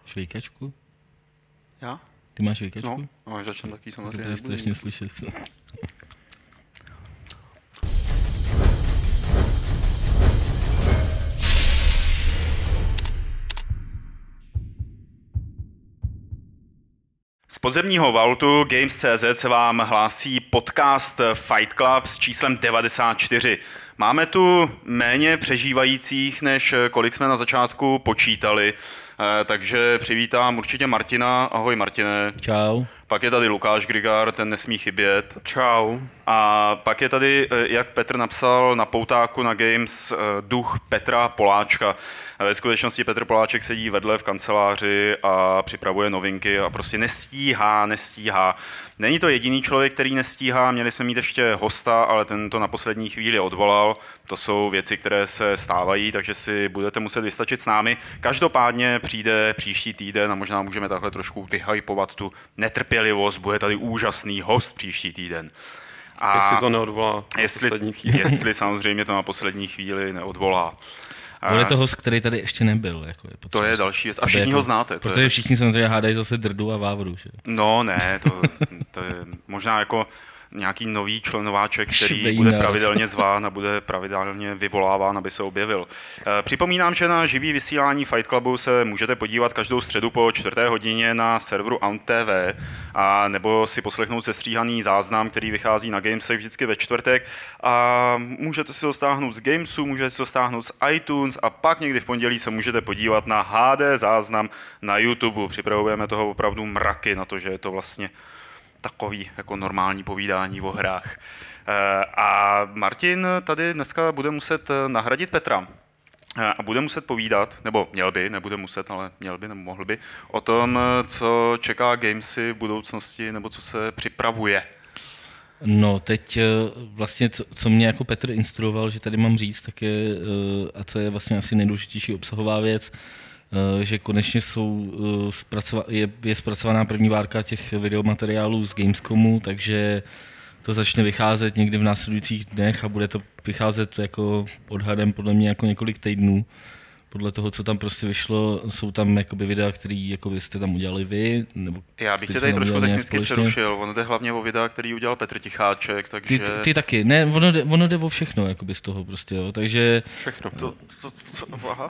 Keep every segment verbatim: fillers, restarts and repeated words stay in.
švejkačku? Já? Ty máš švejkačku? No, až začnem taky samozřejmě. To je strašně slyšet. Z podzemního vaultu Games tečka cé zet se vám hlásí podcast Fight Club s číslem devadesát čtyři. Máme tu méně přežívajících, než kolik jsme na začátku počítali, takže přivítám určitě Martina. Ahoj Martine. Čau. Pak je tady Lukáš Grigar, ten nesmí chybět. Čau. A pak je tady, jak Petr napsal na poutáku na Games, duch Petra Poláčka. Ve skutečnosti Petr Poláček sedí vedle v kanceláři a připravuje novinky a prostě nestíhá, nestíhá. Není to jediný člověk, který nestíhá, měli jsme mít ještě hosta, ale ten to na poslední chvíli odvolal. To jsou věci, které se stávají, takže si budete muset vystačit s námi. Každopádně přijde příští týden a možná můžeme takhle trošku vyhypovat tu netrpělivost, bude tady úžasný host příští týden. A jestli to neodvolá na jestli, poslední chvíli. Jestli samozřejmě to na poslední chvíli neodvolá. Bude to host, který tady ještě nebyl. Jako je to je další věc. A všichni jako, ho znáte. Protože je... všichni samozřejmě hádají zase Drdu a Vávru. Že? No ne, to, to je možná jako nějaký nový členováček, který Švejnář. Bude pravidelně zván a bude pravidelně vyvoláván, aby se objevil. Připomínám, že na živý vysílání Fight Clubu se můžete podívat každou středu po čtvrté hodině na serveru Aunt T V a nebo si poslechnout sestříhaný záznam, který vychází na Gamesech vždycky ve čtvrtek a můžete si ho stáhnout z Gamesu, můžete si ho stáhnout z iTunes a pak někdy v pondělí se můžete podívat na H D záznam na YouTube. Připravujeme toho opravdu mraky na to, že je to vlastně takový jako normální povídání o hrách. A Martin tady dneska bude muset nahradit Petra a bude muset povídat, nebo měl by, nebude muset, ale měl by, nebo mohl by, o tom, co čeká Gamesy v budoucnosti, nebo co se připravuje. No teď vlastně, co, co mě jako Petr instruoval, že tady mám říct, tak je, a co je vlastně asi nejdůležitější obsahová věc, že konečně jsou, je, je zpracovaná první várka těch videomateriálů z Gamescomu, takže to začne vycházet někdy v následujících dnech a bude to vycházet jako odhadem podle mě jako několik týdnů. Podle toho, co tam prostě vyšlo, jsou tam jakoby videa, které jakoby jste tam udělali vy. Nebo já bych tě tady trošku technicky přerušil. Ono jde hlavně o videa, který udělal Petr Ticháček, takže... Ty, ty taky. Ne, ono jde, ono jde o všechno jakoby z toho prostě, jo. Takže... Všechno. To, to, to, aha.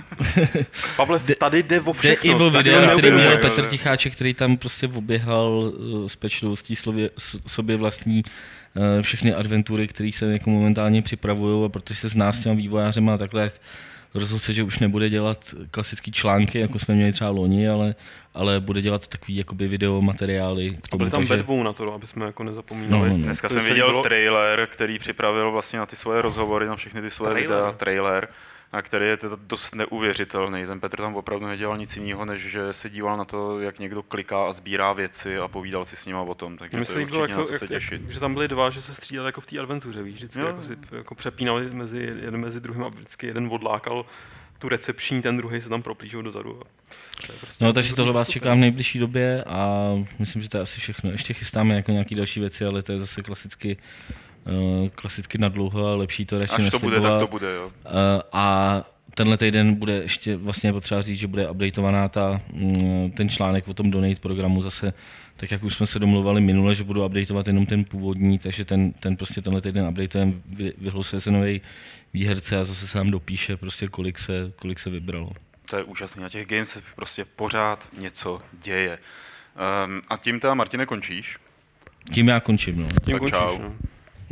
Pavle, tady jde o všechno. Jde i o videa, který udělal Petr Ticháček, který tam prostě oběhal s pečlivostí sobě vlastní všechny adventury, které se jako momentálně připravují, a protože se zná s těma vývojářema takhle, rozhodl se, že už nebude dělat klasické články, jako jsme měli třeba loni, ale, ale bude dělat takový jakoby videomateriály k tomu. A byli tam takže... ve dvou na to, aby jsme jako nezapomínali. No, no, no. Dneska jsem viděl bylo... trailer, který připravil vlastně na ty svoje rozhovory, na všechny ty svoje trailer. videa, trailer, a který je teda dost neuvěřitelný. Ten Petr tam opravdu nedělal nic jiného, než že se díval na to, jak někdo kliká a sbírá věci a povídal si s nima o tom. Takže myslím, to je určitě jak na to, co jak, se těšit. Jak, že tam byli dva, že se střídali jako v té adventuře, víš, vždycky jako si jako přepínali mezi jeden mezi druhým a vždycky jeden odlákal tu recepční, ten druhý se tam proplížil dozadu. Prostě no, takže tohle vás čeká v nejbližší době a myslím, že to je asi všechno. Ještě chystáme jako nějaké další věci, ale to je zase klasicky, uh, klasicky nadlouho a lepší to radši Až to bude, tak to bude, jo. Uh, a tenhle týden bude ještě vlastně potřeba říct, že bude updateovaná ta, ten článek o tom Donate programu zase, tak jak už jsme se domluvali minule, že budu updateovat jenom ten původní, takže ten, ten prostě tenhle týden updatujeme, vyhlosuje se nový výherce a zase se nám dopíše prostě kolik se, kolik se vybralo. To je úžasný, na těch games se prostě pořád něco děje. Um, a tím teda, Martine, končíš? Tím já končím, no. Tím tak končíš, čau. No.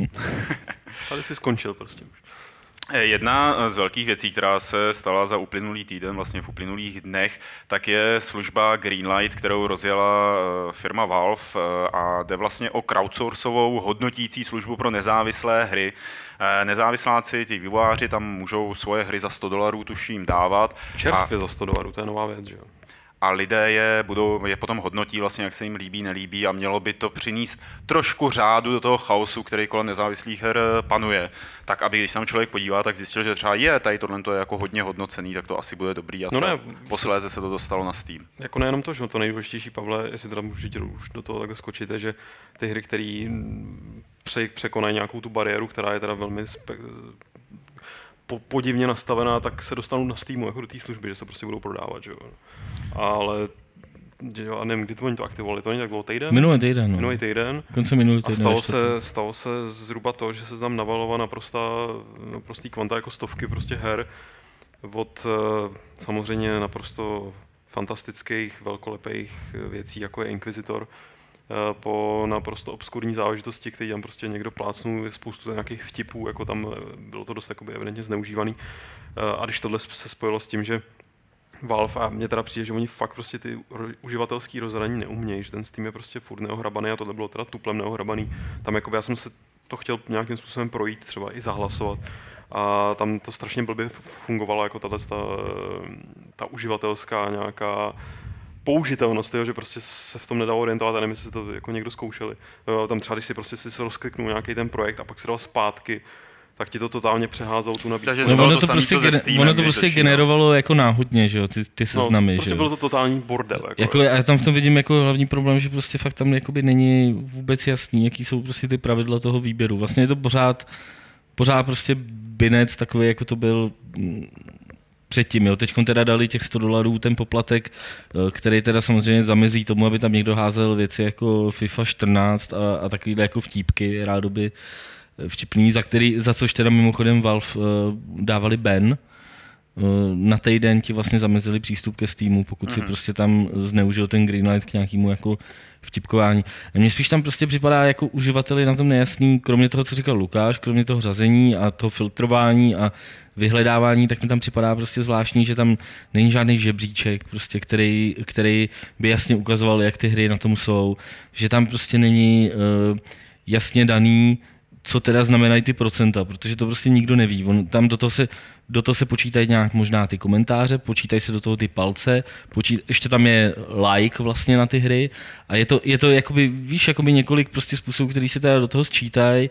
Tady jsi skončil prostě už. Jedna z velkých věcí, která se stala za uplynulý týden, vlastně v uplynulých dnech, tak je služba Greenlight, kterou rozjela firma Valve a jde vlastně o crowdsourcovou hodnotící službu pro nezávislé hry. Nezávisláci, ty vývojáři tam můžou svoje hry za sto dolarů tuším dávat. Čerstvě a... za sto dolarů, to je nová věc, že jo? A lidé je, budou, je potom hodnotí, vlastně, jak se jim líbí, nelíbí a mělo by to přinést trošku řádu do toho chaosu, který kolem nezávislých her panuje. Tak aby když se tam člověk podívá, tak zjistil, že třeba je, tady tohle je jako hodně hodnocený, tak to asi bude dobrý a no ne, posléze se to dostalo na Steam. Jako nejenom to, že to nejdůležitější, Pavle, jestli teda můžete už do toho takhle skočit, je, že ty hry, které překonají nějakou tu bariéru, která je teda velmi spe- po, podivně nastavená, tak se dostanou na Steamu jako do té služby, že se prostě budou prodávat, že jo. Ale a nevím, kdy to oni to aktivovali, to není tak dlouho, týden? Minulý týden, no. Minulý týden. Konce minulý týden. A stalo se, stalo se zhruba to, že se tam navalovala naprosta, naprostý kvanta jako stovky prostě her od samozřejmě naprosto fantastických, velkolepých věcí, jako je Inquisitor, po naprosto obskurní záležitosti, který tam prostě někdo plácnul, je spoustu nějakých vtipů, jako tam bylo to dost jakoby evidentně zneužívaný. A když tohle se spojilo s tím, že Valve, a mně teda přijde, že oni fakt prostě ty uživatelský rozhraní neumějí, že ten Steam je prostě furt neohrabaný a tohle bylo teda tuplem neohrabaný. Tam jakoby já jsem se to chtěl nějakým způsobem projít, třeba i zahlasovat. A tam to strašně blbě fungovalo, jako tato, ta, ta uživatelská nějaká použitelnost, jo, že prostě se v tom nedalo orientovat a nevím, jestli to jako někdo zkoušeli. Tam třeba, když si prostě si rozkliknul nějaký ten projekt a pak se dal zpátky, tak ti to totálně přeházalo tu nabídku. No, ono to prostě, gene, Steamem, ono to prostě generovalo jako náhodně, že jo, ty, ty seznamy, no, prostě že jo. bylo to totální bordel. Jako, jako, já tam v tom vidím jako hlavní problém, že prostě fakt tam jakoby není vůbec jasný, jaký jsou prostě ty pravidla toho výběru. Vlastně je to pořád, pořád prostě binec takový, jako to byl předtím, jo. Teďkon teda dali těch sto dolarů ten poplatek, který teda samozřejmě zamezí tomu, aby tam někdo házel věci jako FIFA čtrnáct a, a takovýhle jako vtípky, rádoby vtipný, za, který, za což teda mimochodem Valve uh, dávali ban. Uh, na týden ti vlastně zamezili přístup ke Steamu, pokud mm-hmm. si prostě tam zneužil ten greenlight k nějakému jako vtipkování. A mně spíš tam prostě připadá jako uživateli na tom nejasný, kromě toho, co říkal Lukáš, kromě toho řazení a toho filtrování a vyhledávání, tak mi tam připadá prostě zvláštní, že tam není žádný žebříček, prostě, který, který by jasně ukazoval, jak ty hry na tom jsou, že tam prostě není uh, jasně daný, co teda znamenají ty procenta, protože to prostě nikdo neví. On, tam do toho se, do toho se počítají nějak možná ty komentáře, počítají se do toho ty palce, počít, ještě tam je like vlastně na ty hry a je to, je to jakoby, víš, jakoby několik prostě způsobů, který se teda do toho sčítají.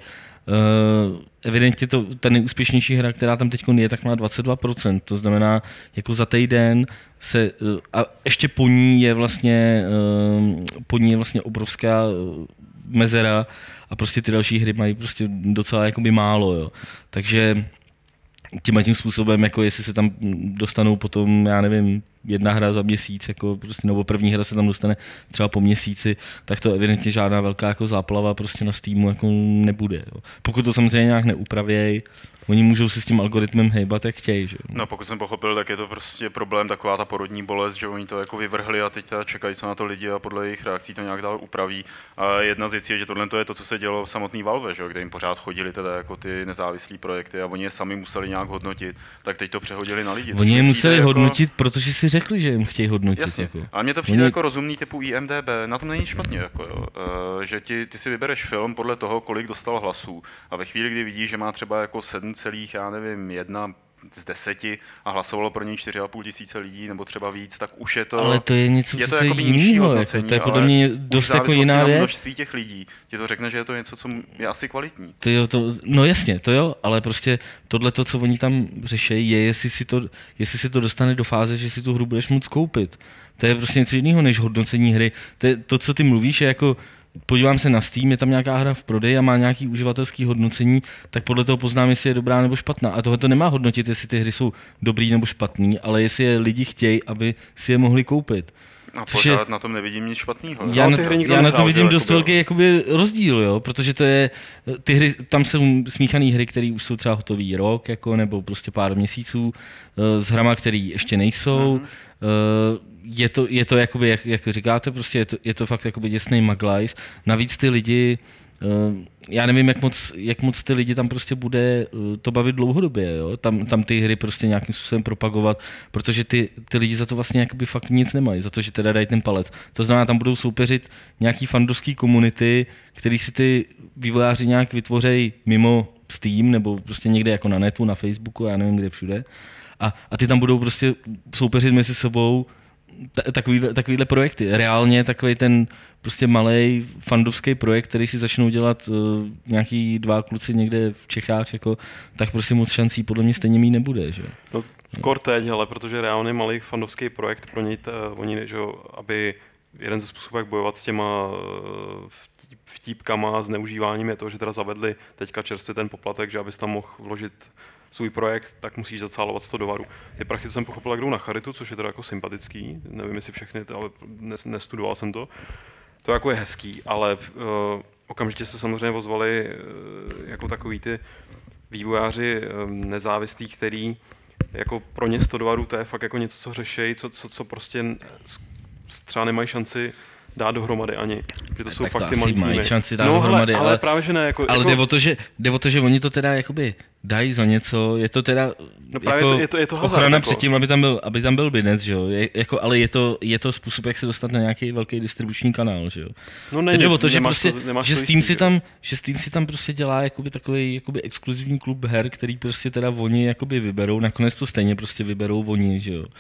Uh, evidentně to, ta nejúspěšnější hra, která tam teď je, tak má dvacet dva procent, to znamená, jako za týden se, uh, a ještě po ní je vlastně, uh, po ní je vlastně obrovská uh, mezera a prostě ty další hry mají prostě docela jakoby málo, jo. Takže tím a tím způsobem, jako jestli se tam dostanou potom, já nevím, jedna hra za měsíc, jako prostě, nebo první hra se tam dostane třeba po měsíci, tak to evidentně žádná velká jako záplava prostě na Steamu jako nebude. Jo. Pokud to samozřejmě nějak neupravějí, oni můžou si s tím algoritmem hejbat, jak chtějí. Že? No, pokud jsem pochopil, tak je to prostě problém, taková ta porodní bolest, že oni to jako vyvrhli a teď čekají se na to lidi a podle jejich reakcí to nějak dál upraví. A jedna z věcí je, že tohle je to, co se dělo v samotný Valve, že? Kde jim pořád chodili teda jako ty nezávislé projekty a oni je sami museli nějak hodnotit, tak teď to přehodili na lidi. Oni je museli jako... hodnotit, protože si řekli, že jim chtějí hodnotit. Jasně. Jako. A mně to přijde oni... jako rozumný typu I M D B, na tom není špatně, jako, jo. Uh, že ti, ty si vybereš film podle toho, kolik dostal hlasů a ve chvíli, kdy vidíš, že má třeba jako sedm celých, já nevím, jedna z deseti a hlasovalo pro něj čtyři a půl tisíce lidí nebo třeba víc, tak už je to... Ale to je něco je to přece jinýho, jako, to je podle mě dost jako jiná věc. Množství těch lidí ti to řekne, že je to něco, co je asi kvalitní. To jo, to, no jasně, to jo, ale prostě tohle, to, co oni tam řeší, je, jestli si, to, jestli si to dostane do fáze, že si tu hru budeš moct koupit. To je prostě něco jiného než hodnocení hry. To, je, to co ty mluvíš, je jako podívám se na Steam, je tam nějaká hra v prodeji a má nějaký uživatelský hodnocení, tak podle toho poznám, jestli je dobrá nebo špatná. A tohle to nemá hodnotit, jestli ty hry jsou dobrý nebo špatný, ale jestli je lidi chtějí, aby si je mohli koupit. A pořád je, na tom nevidím nic špatného. Já, na, já na to vidím dost velký jakoby rozdíl, jo, protože to je, ty hry, tam jsou smíchané hry, které už jsou třeba hotový rok, jako, nebo prostě pár měsíců, s hrama, které ještě nejsou. Mm-hmm. Je to, je to jakoby, jak, jak říkáte, prostě je to, je to fakt jakoby děsnej maglajs. Navíc ty lidi, já nevím, jak moc, jak moc ty lidi tam prostě bude to bavit dlouhodobě, jo? Tam, tam ty hry prostě nějakým způsobem propagovat, protože ty, ty lidi za to vlastně jakoby fakt nic nemají, za to, že teda dají ten palec. To znamená, tam budou soupeřit nějaký fandovský komunity, který si ty vývojáři nějak vytvořejí mimo Steam nebo prostě někde jako na netu, na Facebooku, já nevím kde všude. A, a ty tam budou prostě soupeřit mezi sebou takovýhle, takovýhle projekty. Reálně takový ten prostě malej fandovský projekt, který si začnou dělat uh, nějaký dva kluci někde v Čechách, jako, tak prostě moc šancí podle mě stejně mít nebude. Že? No, kor teď, ale protože reálně malý fandovský projekt pro ně, uh, oni, že, aby jeden ze způsobů, jak bojovat s těma uh, vtípkama a zneužíváním je to, že teda zavedli teďka čerstvě ten poplatek, že abys tam mohl vložit svůj projekt, tak musíš zacálovat sto dolarů. Ty prachy jsem pochopil, jdou na charitu, což je teda jako sympatický, nevím jestli všechny, ale nestudoval jsem to. To jako je hezký, ale uh, okamžitě se samozřejmě ozvali uh, jako takový ty vývojáři um, nezávislí, který jako pro ně sto dolarů to je fakt jako něco, co řešejí, co, co, co prostě třeba nemají šanci dát dohromady ani. Že to jsou tak fakt to ty asi malý mají týmy. šanci dát no, dohromady, ale, ale, ale právě že ne. Jako, ale jako, jde o to, že, jde o to, že oni to teda jakoby dají za něco, je to teda no právě jako je to, je to hazard, ochrana jako. před tím, aby tam byl, aby tam byl binec, že jo, je, jako, ale je to, je to způsob, jak se dostat na nějaký velký distribuční kanál, že jo. No není, jde o to, že, prostě, to, že, Steam si tam, že Steam si tam prostě dělá jakoby takový jakoby exkluzivní klub her, který prostě teda oni jakoby vyberou, nakonec to stejně prostě vyberou oni, že jo.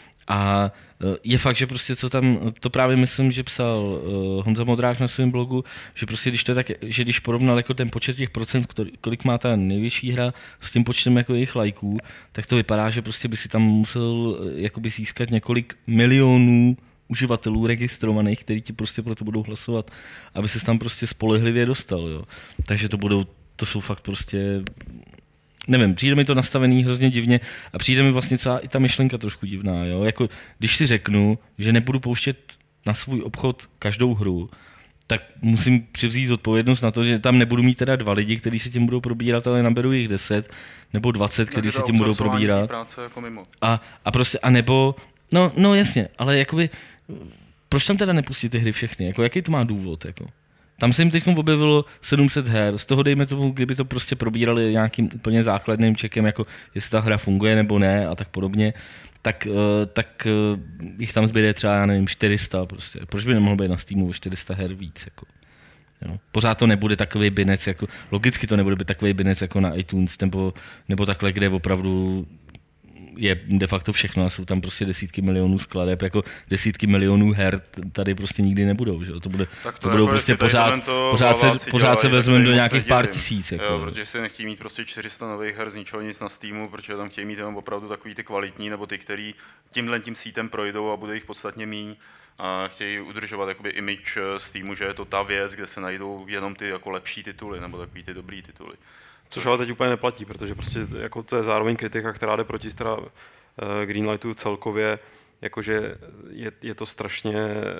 A je fakt, že prostě co tam, to právě myslím, že psal uh, Honza Modrák na svém blogu, že prostě když to tak, že když porovnal jako ten počet těch procent, kolik má ta největší hra s tím počtem jako jejich lajků, tak to vypadá, že prostě by si tam musel jakoby získat několik milionů uživatelů registrovaných, kteří ti prostě pro to budou hlasovat, aby se tam prostě spolehlivě dostal, jo. Takže to budou, to jsou fakt prostě nevím, přijde mi to nastavený hrozně divně a přijde mi vlastně celá i ta myšlenka trošku divná, jo? Jako, když si řeknu, že nebudu pouštět na svůj obchod každou hru, tak musím přivzít zodpovědnost na to, že tam nebudu mít teda dva lidi, kteří se tím budou probírat, ale naberu jich deset nebo dvacet, kteří se tím budou probírat. Jako mimo. A, a prostě, a nebo, no, no jasně, ale jakoby, proč tam teda nepustit ty hry všechny, jako jaký to má důvod, jako? Tam se jim teď objevilo sedm set her, z toho dejme tomu, kdyby to prostě probírali nějakým úplně základným čekem, jako jestli ta hra funguje nebo ne a tak podobně, tak, tak jich tam zbyde třeba, já nevím, čtyři sta prostě. Proč by nemohlo být na Steamu čtyři sta her víc, jako? Jo. Pořád to nebude takový binec, jako, logicky to nebude být takový binec jako na iTunes, nebo, nebo takhle, kde opravdu je de facto všechno a jsou tam prostě desítky milionů skladeb, jako desítky milionů her tady prostě nikdy nebudou, že jo? To, bude, tak to, to budou jako prostě pořád, pořád se, pořád se vezmeme do nějakých pár tisíc. Jako. Jo, protože si nechtějí mít prostě čtyři sta nových her z ničeho nic na Steamu, protože tam chtějí mít jenom opravdu takový ty kvalitní, nebo ty, který tímhle tím sítem projdou a bude jich podstatně míň. A chtějí udržovat jakoby image Steamu, že je to ta věc, kde se najdou jenom ty jako lepší tituly, nebo takový ty dobrý tituly. Což ale teď úplně neplatí, protože prostě jako to je zároveň kritika, která jde proti teda uh, Greenlightu celkově, jakože je, je to strašně,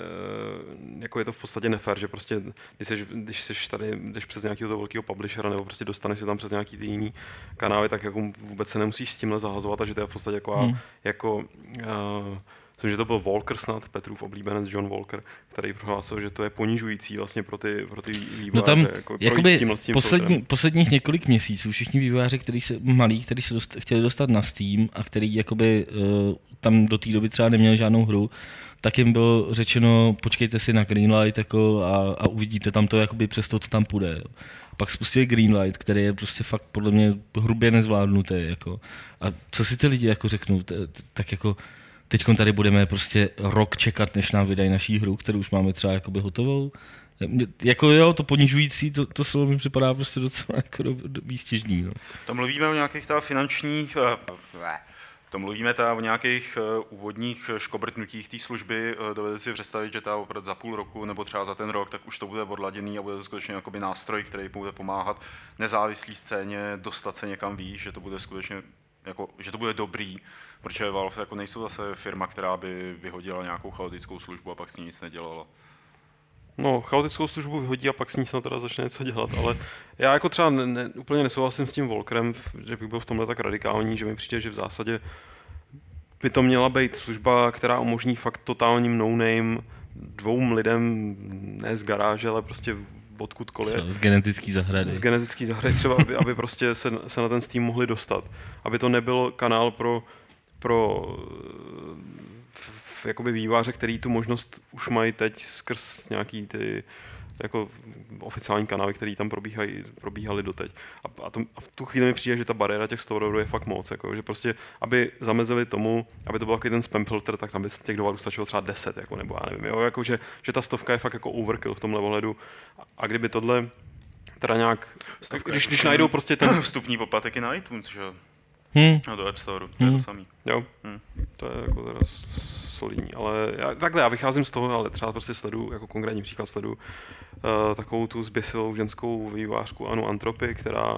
uh, jako je to v podstatě nefér, že prostě když seš, když seš tady, jdeš přes nějakého toho velkého publishera nebo prostě dostaneš se tam přes nějaký ty jiný kanály, tak jako vůbec se nemusíš s tímhle zahazovat a že to je v podstatě jako, hmm. jako uh, myslím, že to byl Walker snad, Petrův oblíbenec John Walker, který prohlásil, že to je ponižující vlastně pro ty, pro ty vývojáře. No tam, jako jakoby poslední, posledních několik měsíců všichni vývojáři, kteří se, malí, kteří se dost, chtěli dostat na Steam a který jakoby, uh, tam do té doby třeba neměli žádnou hru, tak jim bylo řečeno, počkejte si na Greenlight jako, a, a uvidíte tam to, jakoby přes to, co tam půjde. Jo. Pak spustili Greenlight, který je prostě fakt podle mě hrubě nezvládnutý. Jako. A co si ty lidi jako řeknou, t- t- tak jako teď tady budeme prostě rok čekat, než nám vydají naší hru, kterou už máme třeba jakoby hotovou. Jako jo, to ponižující, to, to slovo mi připadá prostě docela jako do, do výstěžný. No. To mluvíme o nějakých ta finančních, to mluvíme ta o nějakých úvodních škobrtnutích té služby. Dovedete si představit, že ta opravdu za půl roku nebo třeba za ten rok, tak už to bude odladěný a bude to skutečně jakoby nástroj, který bude pomáhat nezávislý scéně dostat se někam výš, že to bude skutečně jako, že to bude dobrý, protože Valve jako nejsou zase firma, která by vyhodila nějakou chaotickou službu a pak s ní nic nedělala. No, chaotickou službu vyhodí a pak s ní snad teda začne něco dělat, ale já jako třeba ne, ne, úplně nesouhlasím s tím Volkerem, že bych byl v tomhle tak radikální, že mi přijde, že v zásadě by to měla být služba, která umožní fakt totálním no-name dvou lidem, ne z garáže, ale prostě odkudkoliv. Z genetický zahrady. Z genetický zahrady třeba, aby, aby prostě se, se na ten Steam mohli dostat. Aby to nebyl kanál pro, pro jakoby vývojáře, který tu možnost už mají teď skrz nějaký ty jako oficiální kanály, které tam probíhají, probíhaly doteď. A, a, to, a v tu chvíli mi přijde, že ta bariéra těch sto dolarů je fakt moc. Jako, že prostě, aby zamezili tomu, aby to byl takový ten spam filter, tak tam by těch dolarů stačilo třeba deset, jako, nebo já nevím. Jo, jako, že, že ta stovka je fakt jako overkill v tomhle ohledu. A, a kdyby tohle teda nějak, Stovka když, když najdou prostě ten vstupní poplatek i na iTunes, že? Hmm. No do App Store, to je Hmm. to samý. Jo, Hmm. to je jako teda solidní, ale já, takhle já vycházím z toho, ale třeba prostě sledu, jako konkrétní příklad sledu uh, takovou tu zběsilou ženskou vývojářku Anu Antropy, která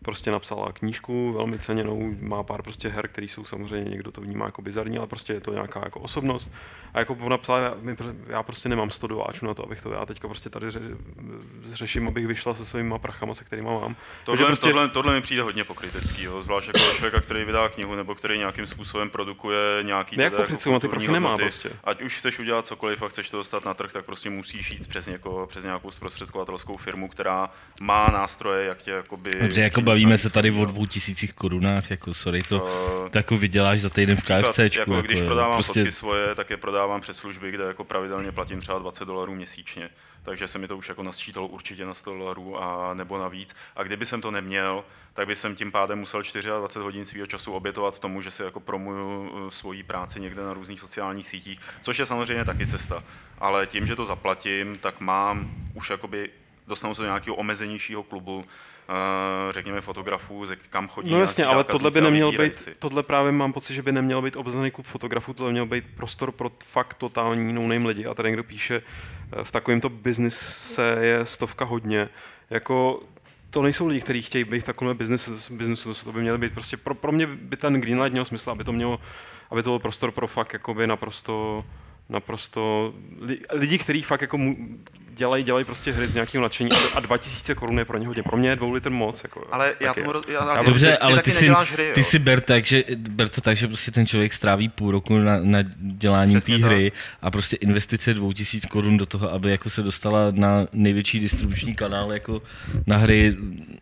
prostě napsala knížku velmi ceněnou, má pár prostě her, které jsou samozřejmě, někdo to vnímá jako bizarní, ale prostě je to nějaká jako osobnost. A jako ona psala, já, já prostě nemám sto doláčů na to, abych to já teďka prostě tady ře, řeším, abych vyšla se svýma prachama, se kterými mám. Tohle, prostě... tohle, tohle mi přijde hodně pokrytecký, zvlášť jako člověka, který vydá knihu nebo který nějakým způsobem produkuje nějaký jak pokryteckou, jako ty prachy nemá prostě. Ať už chceš udělat cokoliv a chceš to dostat na trh, tak prostě musíš jít přes někoho, přes nějakou zprostředkovatelskou firmu, která má nástroje, jak tě jakoby... Dobře, jako bavíme se tady o dvou tisících korunách, jako sorry, to uh, jako vyděláš za týden v KFCčku. Jako, jako, když prodávám prostě... fotky svoje, tak je prodávám přes služby, kde jako pravidelně platím třeba dvacet dolarů měsíčně. Takže se mi to už jako nasčítalo určitě na sto dolarů a nebo navíc. A kdyby jsem to neměl, tak by jsem tím pádem musel dvacet čtyři hodin svého času obětovat tomu, že si jako promuju svoji práci někde na různých sociálních sítích, což je samozřejmě taky cesta. Ale tím, že to zaplatím, tak mám už jakoby dostanu se do nějakého omezenějšího klubu, řekněme fotografů, kam chodí. No jasně, ale tohle by neměl být, tohle právě mám pocit, že by neměl být obsazený klub fotografů, tohle měl být prostor pro fakt totální no-name lidi. A tady někdo píše, v takovémto biznise je stovka hodně. Jako to nejsou lidi, kteří chtějí být v takovém biznesu, to by mělo být prostě, pro, pro mě by ten Greenlight měl smysl, aby to mělo, aby to byl prostor pro fakt jakoby naprosto, naprosto lidi, kteří fakt jako mu, dělají, dělají prostě hry z nějakého nadšení a dva tisíce korun je pro ně hodně. Pro mě je dvou litr moc. Jako, ale já tomu roz... já, Dobře, ty, ale ty, ty, si, hry, ty si ber tak, že, ber to tak, že prostě ten člověk stráví půl roku na, na dělání té hry a prostě investice dvou tisíc korun do toho, aby jako se dostala na největší distribuční kanál jako na hry,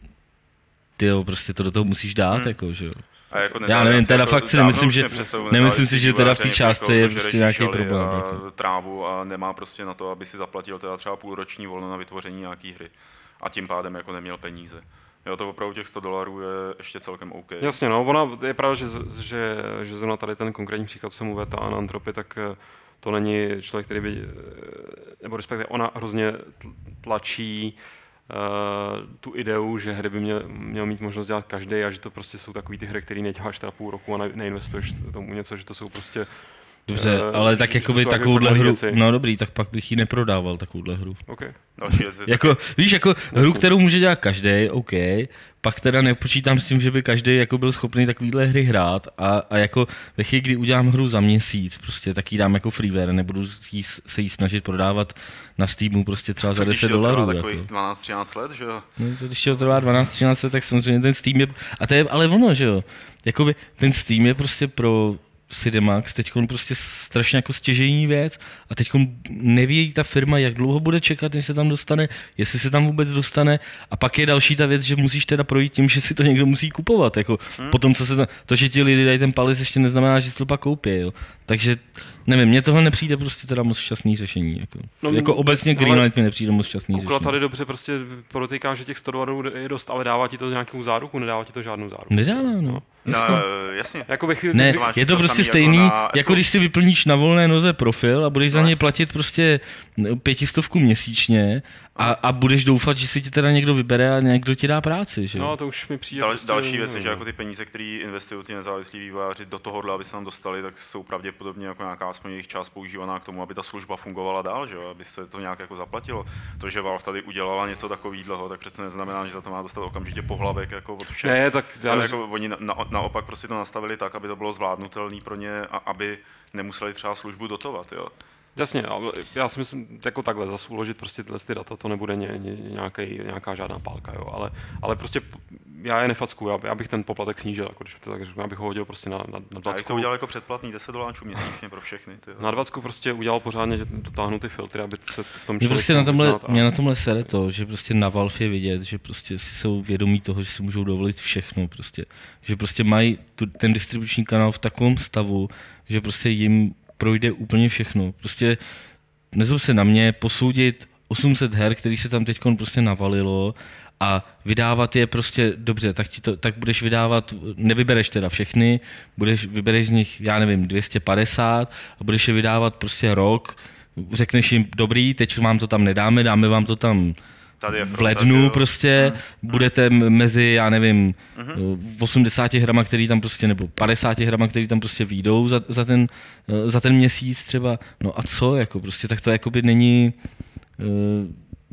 tyjo, prostě to do toho musíš dát, hmm. jako, že jo. Jako já nevím, teda jako fakt si nemyslím, že, nemyslím si, že teda v té částce je prostě nějaký problém. A jako. Trávu a nemá prostě na to, aby si zaplatil teda třeba půlroční volno na vytvoření nějaký hry. A tím pádem jako neměl peníze. Jo, to opravdu těch sto dolarů je ještě celkem OK. Jasně, no, ona je pravda, že, že, že zrovna tady ten konkrétní příklad, co jsem uvedl, ta Anantropy, tak to není člověk, který by, nebo respektive ona hrozně tlačí Uh, tu ideu, že hry by měl, měl mít možnost dělat každý a že to prostě jsou takový ty hry, které neděláš teda půl roku a ne, neinvestuješ tomu něco, že to jsou prostě... Dobře, uh, ale tak jakoby takovouhle hru, věci. No dobrý, tak pak bych ji neprodával, takovouhle hru. Okay. Jako, víš, jako hru, kterou může dělat každý, OK, pak teda nepočítám s tím, že by každý jako byl schopný takovýhle hry hrát a, a jako ve chvíli, kdy udělám hru za měsíc, prostě tak ji dám jako freeware, nebudu jí, se jí snažit prodávat na Steamu prostě třeba za deset dolarů. Jako. dvanáct třináct let, že jo? No to když to trvá dvanáct třináct let, tak samozřejmě ten Steam je, a to je ale ono, že jo, jakoby ten Steam je prostě pro Cinemax teď prostě strašně jako stěžejní věc a teď neví ta firma, jak dlouho bude čekat, než se tam dostane, jestli se tam vůbec dostane a pak je další ta věc, že musíš teda projít tím, že si to někdo musí kupovat, jako hmm. potom, co se tam, to, že ti lidi dají ten palec, ještě neznamená, že si to pak koupí, jo. Takže nevím, mně tohle nepřijde prostě teda moc šťastný řešení, jako, no, jako obecně Greenlight mi nepřijde moc šťastný Kukla řešení. Tady dobře prostě podotýká, že těch sto dolarů je dost, ale dává ti to nějakou záruku, nedává ti to žádnou záruku. Nedává, no. No, jasně. Jako ve chvíli, ne, je to prostě stejný, jako, na, jako když si vyplníš na volné noze profil a budeš no, za něj platit prostě pětistovku měsíčně a, a budeš doufat, že si ti teda někdo vybere a někdo ti dá práci, že? No, to už mi přijde. Dal, prostě, další věc je, že jako ty peníze, které investují ty nezávislí vývojáři do tohohle, aby se tam dostali, tak jsou pravděpodobně jako nějaká aspoň jejich část používaná k tomu, aby ta služba fungovala dál, že? Aby se to nějak jako zaplatilo. To, že Valve tady udělala něco takového, tak přece neznamená, že za to má dostat okamžitě pohlavek jako od všech. Ne, tak já jako oni na, na, naopak prostě to nastavili tak, aby to bylo zvládnutelné pro ně a aby nemuseli třeba službu dotovat, jo. Jasně, já si myslím, jako takhle, zase uložit prostě tyhle ty data, to nebude ně, ně, nějaký, nějaká žádná pálka, jo, ale, ale prostě já je nefacku, já, já bych ten poplatek snížil, jako když to tak řeknu, já bych ho hodil prostě na, na, na dvacet. Já to udělal jako předplatný deset dolarů měsíčně pro všechny. Tyjo. Na dvacet prostě udělal pořádně, že dotáhnu ty filtry, aby se v tom člověk prostě na tomhle, a... Mě na tomhle sere to, že prostě na Valve je vidět, že prostě si jsou vědomí toho, že si můžou dovolit všechno, prostě, že prostě mají tu, ten distribuční kanál v takovém stavu, že prostě jim projde úplně všechno. Prostě nezlob se na mě posoudit osm set her, který se tam teď prostě navalilo a vydávat je prostě dobře, tak, ti to, tak budeš vydávat, nevybereš teda všechny, budeš, vybereš z nich, já nevím, dvě stě padesát a budeš je vydávat prostě rok, řekneš jim, dobrý, teď vám to tam nedáme, dáme vám to tam v lednu prostě, hmm. budete mezi, já nevím, hmm. osmdesáti hrama, který tam prostě, nebo padesáti hrama, který tam prostě výjdou za, za, ten, za ten měsíc třeba, no a co, jako prostě, tak to jakoby není,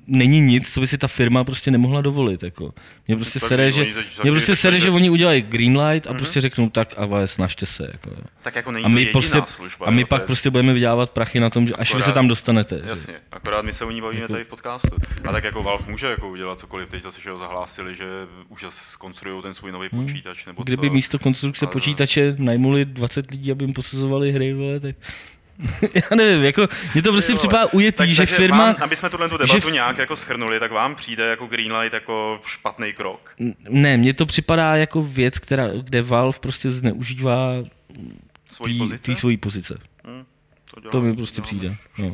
není nic, co by si ta firma prostě nemohla dovolit. Jako. Mě prostě sere, že, mě prostě sere, že oni udělají greenlight a mm-hmm. prostě řeknou tak a snažte se. Jako. Tak jako není a my, to prostě, služba, a my jo, pak je... prostě budeme vydělávat prachy na tom, že až vy se tam dostanete. Jasně, že? akorát my se o ní bavíme jako... tady v podcastu. A tak jako Valve může jako udělat cokoliv, teď zase že ho zahlásili, že už zkonstruují ten svůj nový hmm. počítač nebo Kdyby co. místo konstrukce ale... počítače najmuli dvacet lidí, aby jim posuzovali hry, vole, tak... Já nevím, jako, mě to prostě připadá ujetý, tak, že firma... Vám, aby jsme tuhle tu debatu že... nějak jako shrnuli, tak vám přijde jako Greenlight jako špatný krok? Ne, mně to připadá jako věc, která, kde Valve prostě zneužívá svojí tý, pozice. Tý svojí pozice. Hmm, to, dělám, to mi prostě přijde. No.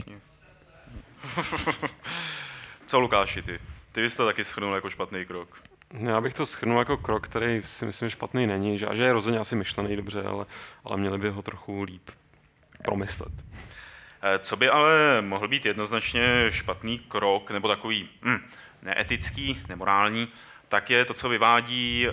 Co Lukáši, ty? Ty bys to taky shrnul jako špatný krok. Já bych to shrnul jako krok, který si myslím špatný není, že, že je rozhodně asi myšlený dobře, ale, ale měli by ho trochu líp promyslet. Co by ale mohl být jednoznačně špatný krok, nebo takový hm, neetický, nemorální, tak je to, co vyvádí e,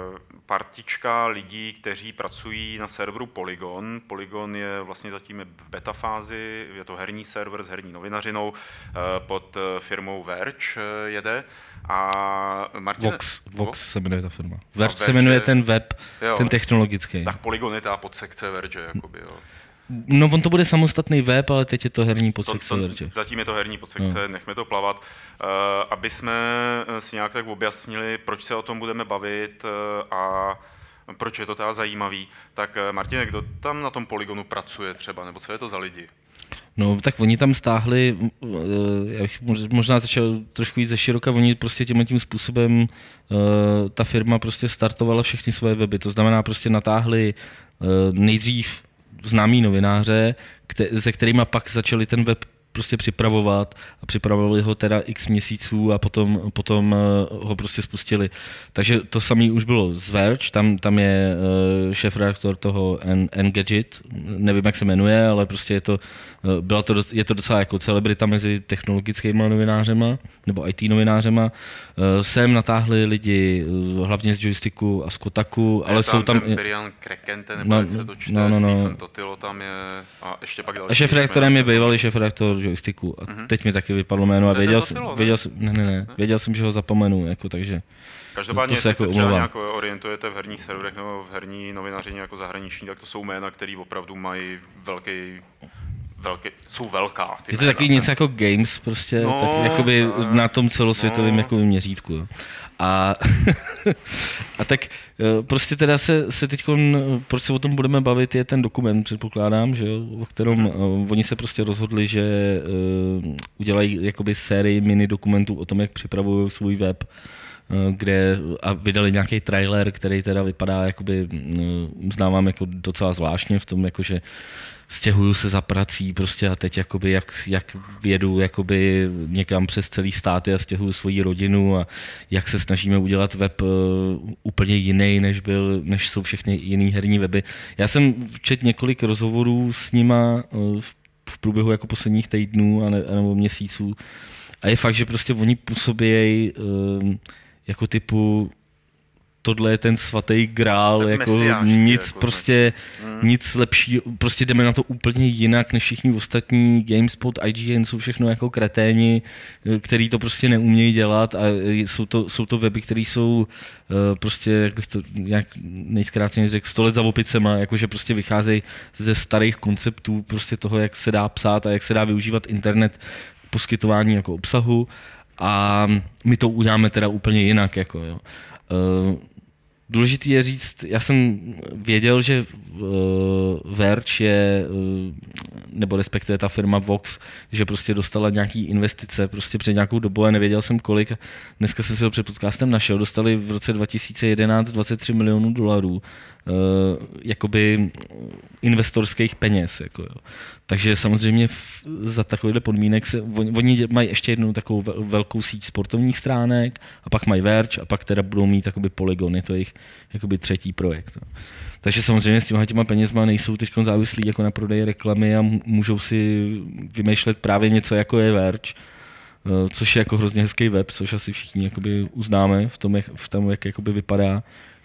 partička lidí, kteří pracují na serveru Polygon. Polygon je vlastně zatím v beta fázi, je to herní server s herní novinařinou, e, pod firmou Verge jede. A Martin... Vox, Vox se jmenuje ta firma. Verge se jmenuje ten web, jo, ten technologický. Tak Polygon je ta podsekce Verge, jakoby, jo. No on to bude samostatný web, ale teď je to herní podsekce Verge. Zatím je to herní podsekce, no. Nechme to plavat. Uh, aby jsme si nějak tak objasnili, proč se o tom budeme bavit uh, a proč je to teda zajímavý. Tak Martine, kdo tam na tom Polygonu pracuje třeba, nebo co je to za lidi? No, tak oni tam stáhli, já bych možná začal trošku víc ze široka, oni prostě tímhle tím způsobem, ta firma prostě startovala všechny svoje weby, to znamená prostě natáhli nejdřív známí novináře, se kterými pak začali ten web prostě připravovat a připravovali ho teda x měsíců a potom, potom ho prostě spustili. Takže to samé už bylo z Verge, tam, tam je šéfredaktor toho Engadget, nevím, jak se jmenuje, ale prostě je to, byla to, je to docela jako celebrita mezi technologickými novinářema nebo í té novinářema. Sem natáhli lidi hlavně z Joysticku a z Kotaku, ale je tam jsou tam... Brian Krekente, nebo no, jak se to čte, no, no, no. Stephen Totilo tam je a ještě pak další. A šéfredaktorem je bývalý šéfredaktor Joysticku a uh-huh. teď mi taky vypadlo jméno a věděl, Totilo, věděl, ne, ne, ne, věděl jsem, že ho zapomenu, jako, takže... Každopádně, jestli se, jako se třeba nějak orientujete v herních serverech nebo v herní novinařině jako zahraniční, tak to jsou jména, které opravdu mají velký, velký jsou velká. Ty je to takový něco jako games, prostě, no, tak, jakoby ne, na tom celosvětovém no. jako měřítku. Jo. A, a tak prostě teda se, se teď, proč se o tom budeme bavit, je ten dokument, předpokládám, že jo, o kterém mm. oni se prostě rozhodli, že uh, udělají jakoby sérii mini dokumentů o tom, jak připravují svůj web, kde a vydali nějaký trailer, který teda vypadá, jakoby, uznávám jako docela zvláštně v tom, jakože stěhuju se za prací prostě a teď jakoby jak, jak jedu jakoby někam přes celý státy a stěhuju svoji rodinu a jak se snažíme udělat web uh, úplně jiný, než, byl, než jsou všechny jiný herní weby. Já jsem četl několik rozhovorů s nima uh, v, v průběhu jako posledních týdnů a ne, nebo měsíců a je fakt, že prostě oni působí uh, jako typu tohle je ten svatý grál, tak jako nic jako prostě, hmm. nic lepší, prostě jdeme na to úplně jinak než všichni ostatní, GameSpot, I G N jsou všechno jako kreténi, který to prostě neumějí dělat a jsou to, jsou to weby, které jsou prostě, jak bych to nějak nejzkráceně řekl, sto let za opicema, jakože prostě vycházejí ze starých konceptů prostě toho, jak se dá psát a jak se dá využívat internet k poskytování jako obsahu a my to uděláme teda úplně jinak, jako jo. Důležitý je říct, já jsem věděl, že uh, Verge je, uh, nebo respektive ta firma Vox, že prostě dostala nějaký investice prostě před nějakou dobu a nevěděl jsem kolik. Dneska jsem si ho před podcastem našel, dostali v roce dva tisíce jedenáct dvacet tři milionů dolarů uh, jakoby investorských peněz. Jako, jo. Takže samozřejmě v, za takovýhle podmínek se, oni, oni mají ještě jednou takovou velkou síť sportovních stránek a pak mají Verge a pak teda budou mít jakoby Polygon, je to jejich jakoby třetí projekt. No. Takže samozřejmě s těma, těma penězma nejsou teď závislí jako na prodeji reklamy a můžou si vymýšlet právě něco jako je Verge, což je jako hrozně hezký web, což asi všichni jakoby uznáme v tom, jak, v tom, jak jakoby vypadá.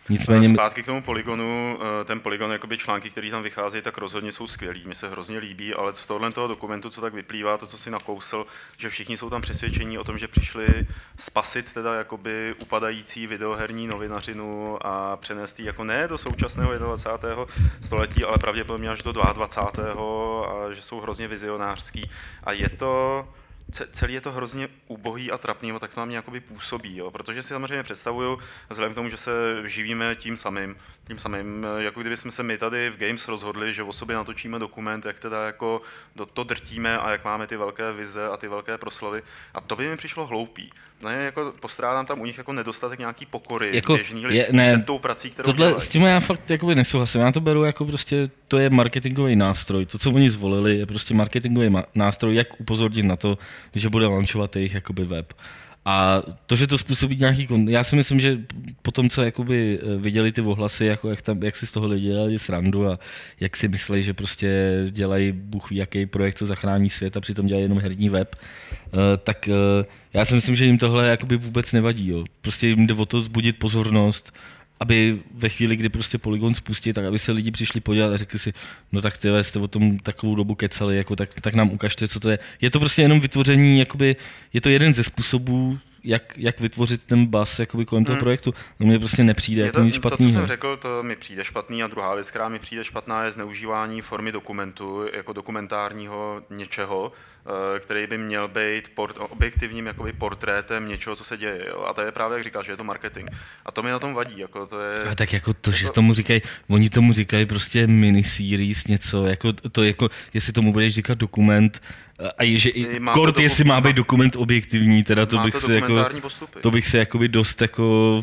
Nicméně... Zpátky k tomu Polygonu, ten Polygon, jakoby články, které tam vycházejí, tak rozhodně jsou skvělý, mi se hrozně líbí, ale z tohohle toho dokumentu, co tak vyplývá, to, co si nakousl, že všichni jsou tam přesvědčení o tom, že přišli spasit teda jakoby upadající videoherní novinařinu a přenést ji jako ne do současného dvacátého prvního století, ale pravděpodobně až do dvacátého druhého a že jsou hrozně vizionářský. A je to... celý je to hrozně ubohý a trapný, tak to na mě jakoby působí, jo? Protože si samozřejmě představuju, vzhledem k tomu, že se živíme tím samým, tím samým, jako kdybychom se my tady v Games rozhodli, že o sobě natočíme dokument, jak teda jako do to drtíme a jak máme ty velké vize a ty velké proslovy. A to by mi přišlo hloupý. No, jako postrádám tam u nich jako nedostatek nějaký pokory, jako běžný lidský před tou prací, kterou tohle, dělají. S tím já fakt jakoby nesouhlasím. Já to beru jako prostě, to je marketingový nástroj. To, co oni zvolili, je prostě marketingový ma- nástroj, jak upozornit na to, že bude launchovat jejich jakoby web. A to, že to způsobí nějaký... Kon... Já si myslím, že po tom, co jakoby viděli ty ohlasy, jako jak, tam, jak si z toho lidi dělali srandu a jak si myslí, že prostě dělají bůh ví jaký projekt, co zachrání svět a přitom dělají jenom herní web, tak já si myslím, že jim tohle jakoby vůbec nevadí. Jo. Prostě jim jde o to vzbudit pozornost, aby ve chvíli, kdy prostě Polygon spustí, tak aby se lidi přišli podívat a řekli si, no tak ty jste o tom takovou dobu kecali, jako, tak, tak nám ukažte, co to je. Je to prostě jenom vytvoření, jakoby, je to jeden ze způsobů, jak, jak vytvořit ten buzz jakoby kolem toho hmm. projektu. No mně prostě nepřijde jako nic špatného. To, co jsem řekl, to mi přijde špatný a druhá věc, která mi přijde špatná, je zneužívání formy dokumentu, jako dokumentárního něčeho, který by měl být port, objektivním jakoby portrétem něčeho, co se děje. Jo? A to je právě, jak říkáš, že je to marketing. A to mi na tom vadí. Jako to je, a tak jako to, že to... tomu říkají, oni tomu říkají prostě miniseries, něco, jako to jako, jestli tomu budeš říkat dokument, a je, že i kort, doku... jestli má být dokument objektivní, teda to bych, to si jako, to bych se jakoby dost jako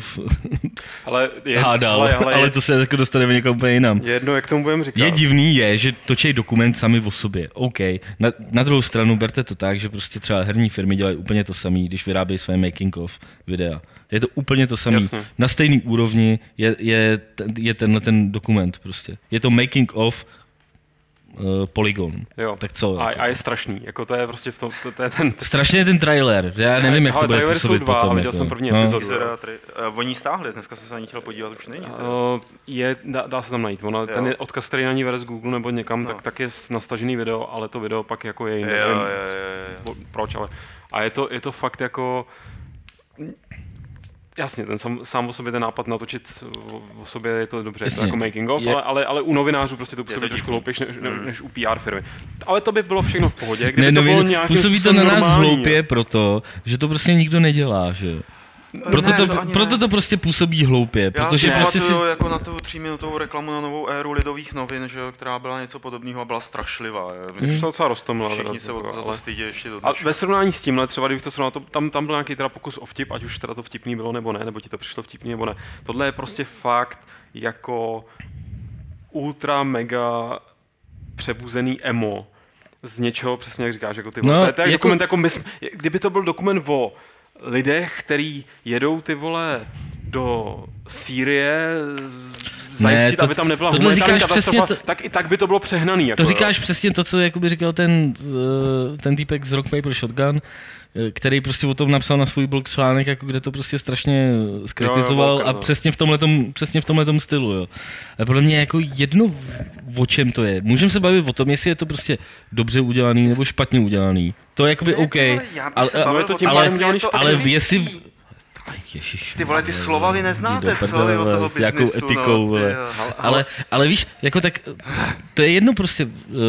ale je, hádal, ale, ale, ale je, to se jako dostaneme někam úplně jinam. Je jedno, jak tomu budeme říkat. Je divný je, že točí dokument sami o sobě, OK. Na, na druhou stranu berte to tak, že prostě třeba herní firmy dělají úplně to samé, když vyrábějí své making of videa. Je to úplně to samé. Na stejný úrovni je, je, je tenhle ten dokument prostě. Je to making of Uh, Polygon. Jo. Tak co? A, jako? a je strašný. Jako to je prostě v tom, to, to je ten... Strašně je ten trailer. Já nevím, jak to bude působit dva, potom. Viděl jako. jsem první no. epizodu. Uh, oni stáhli, dneska jsem se na ní chtěl podívat, už není. Uh, je, dá, dá se tam najít. Ona, ten je odkaz, který na ní vede z Google nebo někam, no. tak, tak je nastažený video, ale to video pak jako je jiné. Jo, jo, jo, jo. Proč, ale... A je to, je to fakt jako... Jasně, ten sám, sám o sobě ten nápad natočit o, o sobě je to dobře, je to jako making of, je, ale, ale, ale u novinářů prostě to působí trošku hloupějš než, mm. než u P R firmy. Ale to by bylo všechno v pohodě, kdyby ne, to novin, bylo nějakým působí to na nás normální, hloupě jo. Proto, že to prostě nikdo nedělá, že Proto, ne, to, to, proto to prostě působí hloupě, já protože si prostě si... jako na tu tříminutovou reklamu na novou éru lidových novin, že, která byla něco podobného a byla strašlivá. Myslím, že to docela roztomila. Všichni se za to stydí ještě do A ve srovnání s tímhle, třeba kdybych to srovnal, to, tam, tam byl nějaký teda pokus o vtip, ať už teda to vtipný bylo nebo ne, nebo ti to přišlo vtipný nebo ne. Tohle je prostě fakt jako ultra mega přebuzený emo z něčeho, přesně jak říkáš, jako ty vole. No, to je, to je jako... dokument, jako my jsme, kdyby to byl dokument o lidech, který jedou ty vole do Sýrie zajistit, ne, to, aby tam nebyla humanitární katastrofa, to, tak i tak by to bylo přehnaný. Jako, to říkáš jo. Přesně to, co jakoby říkal ten, ten týpek z Rock Paper Shotgun, který prostě o tom napsal na svůj blog článek, jako kde to prostě strašně skritizoval jo, jo, a přesně v tomhletom, přesně v tomhletom stylu. Jo. A podle mě jako jedno, o čem to je. Můžeme se bavit o tom, jestli je to prostě dobře udělaný nebo špatně udělaný. To je jakoby ne, OK, ale, ale, to ale, ale jestli... Ježiš, ty vole, ty slova vy neznáte, co je od toho biznisu. Jakou etikou, no, ty, ale, ale, ale víš, jako tak, to je jedno prostě,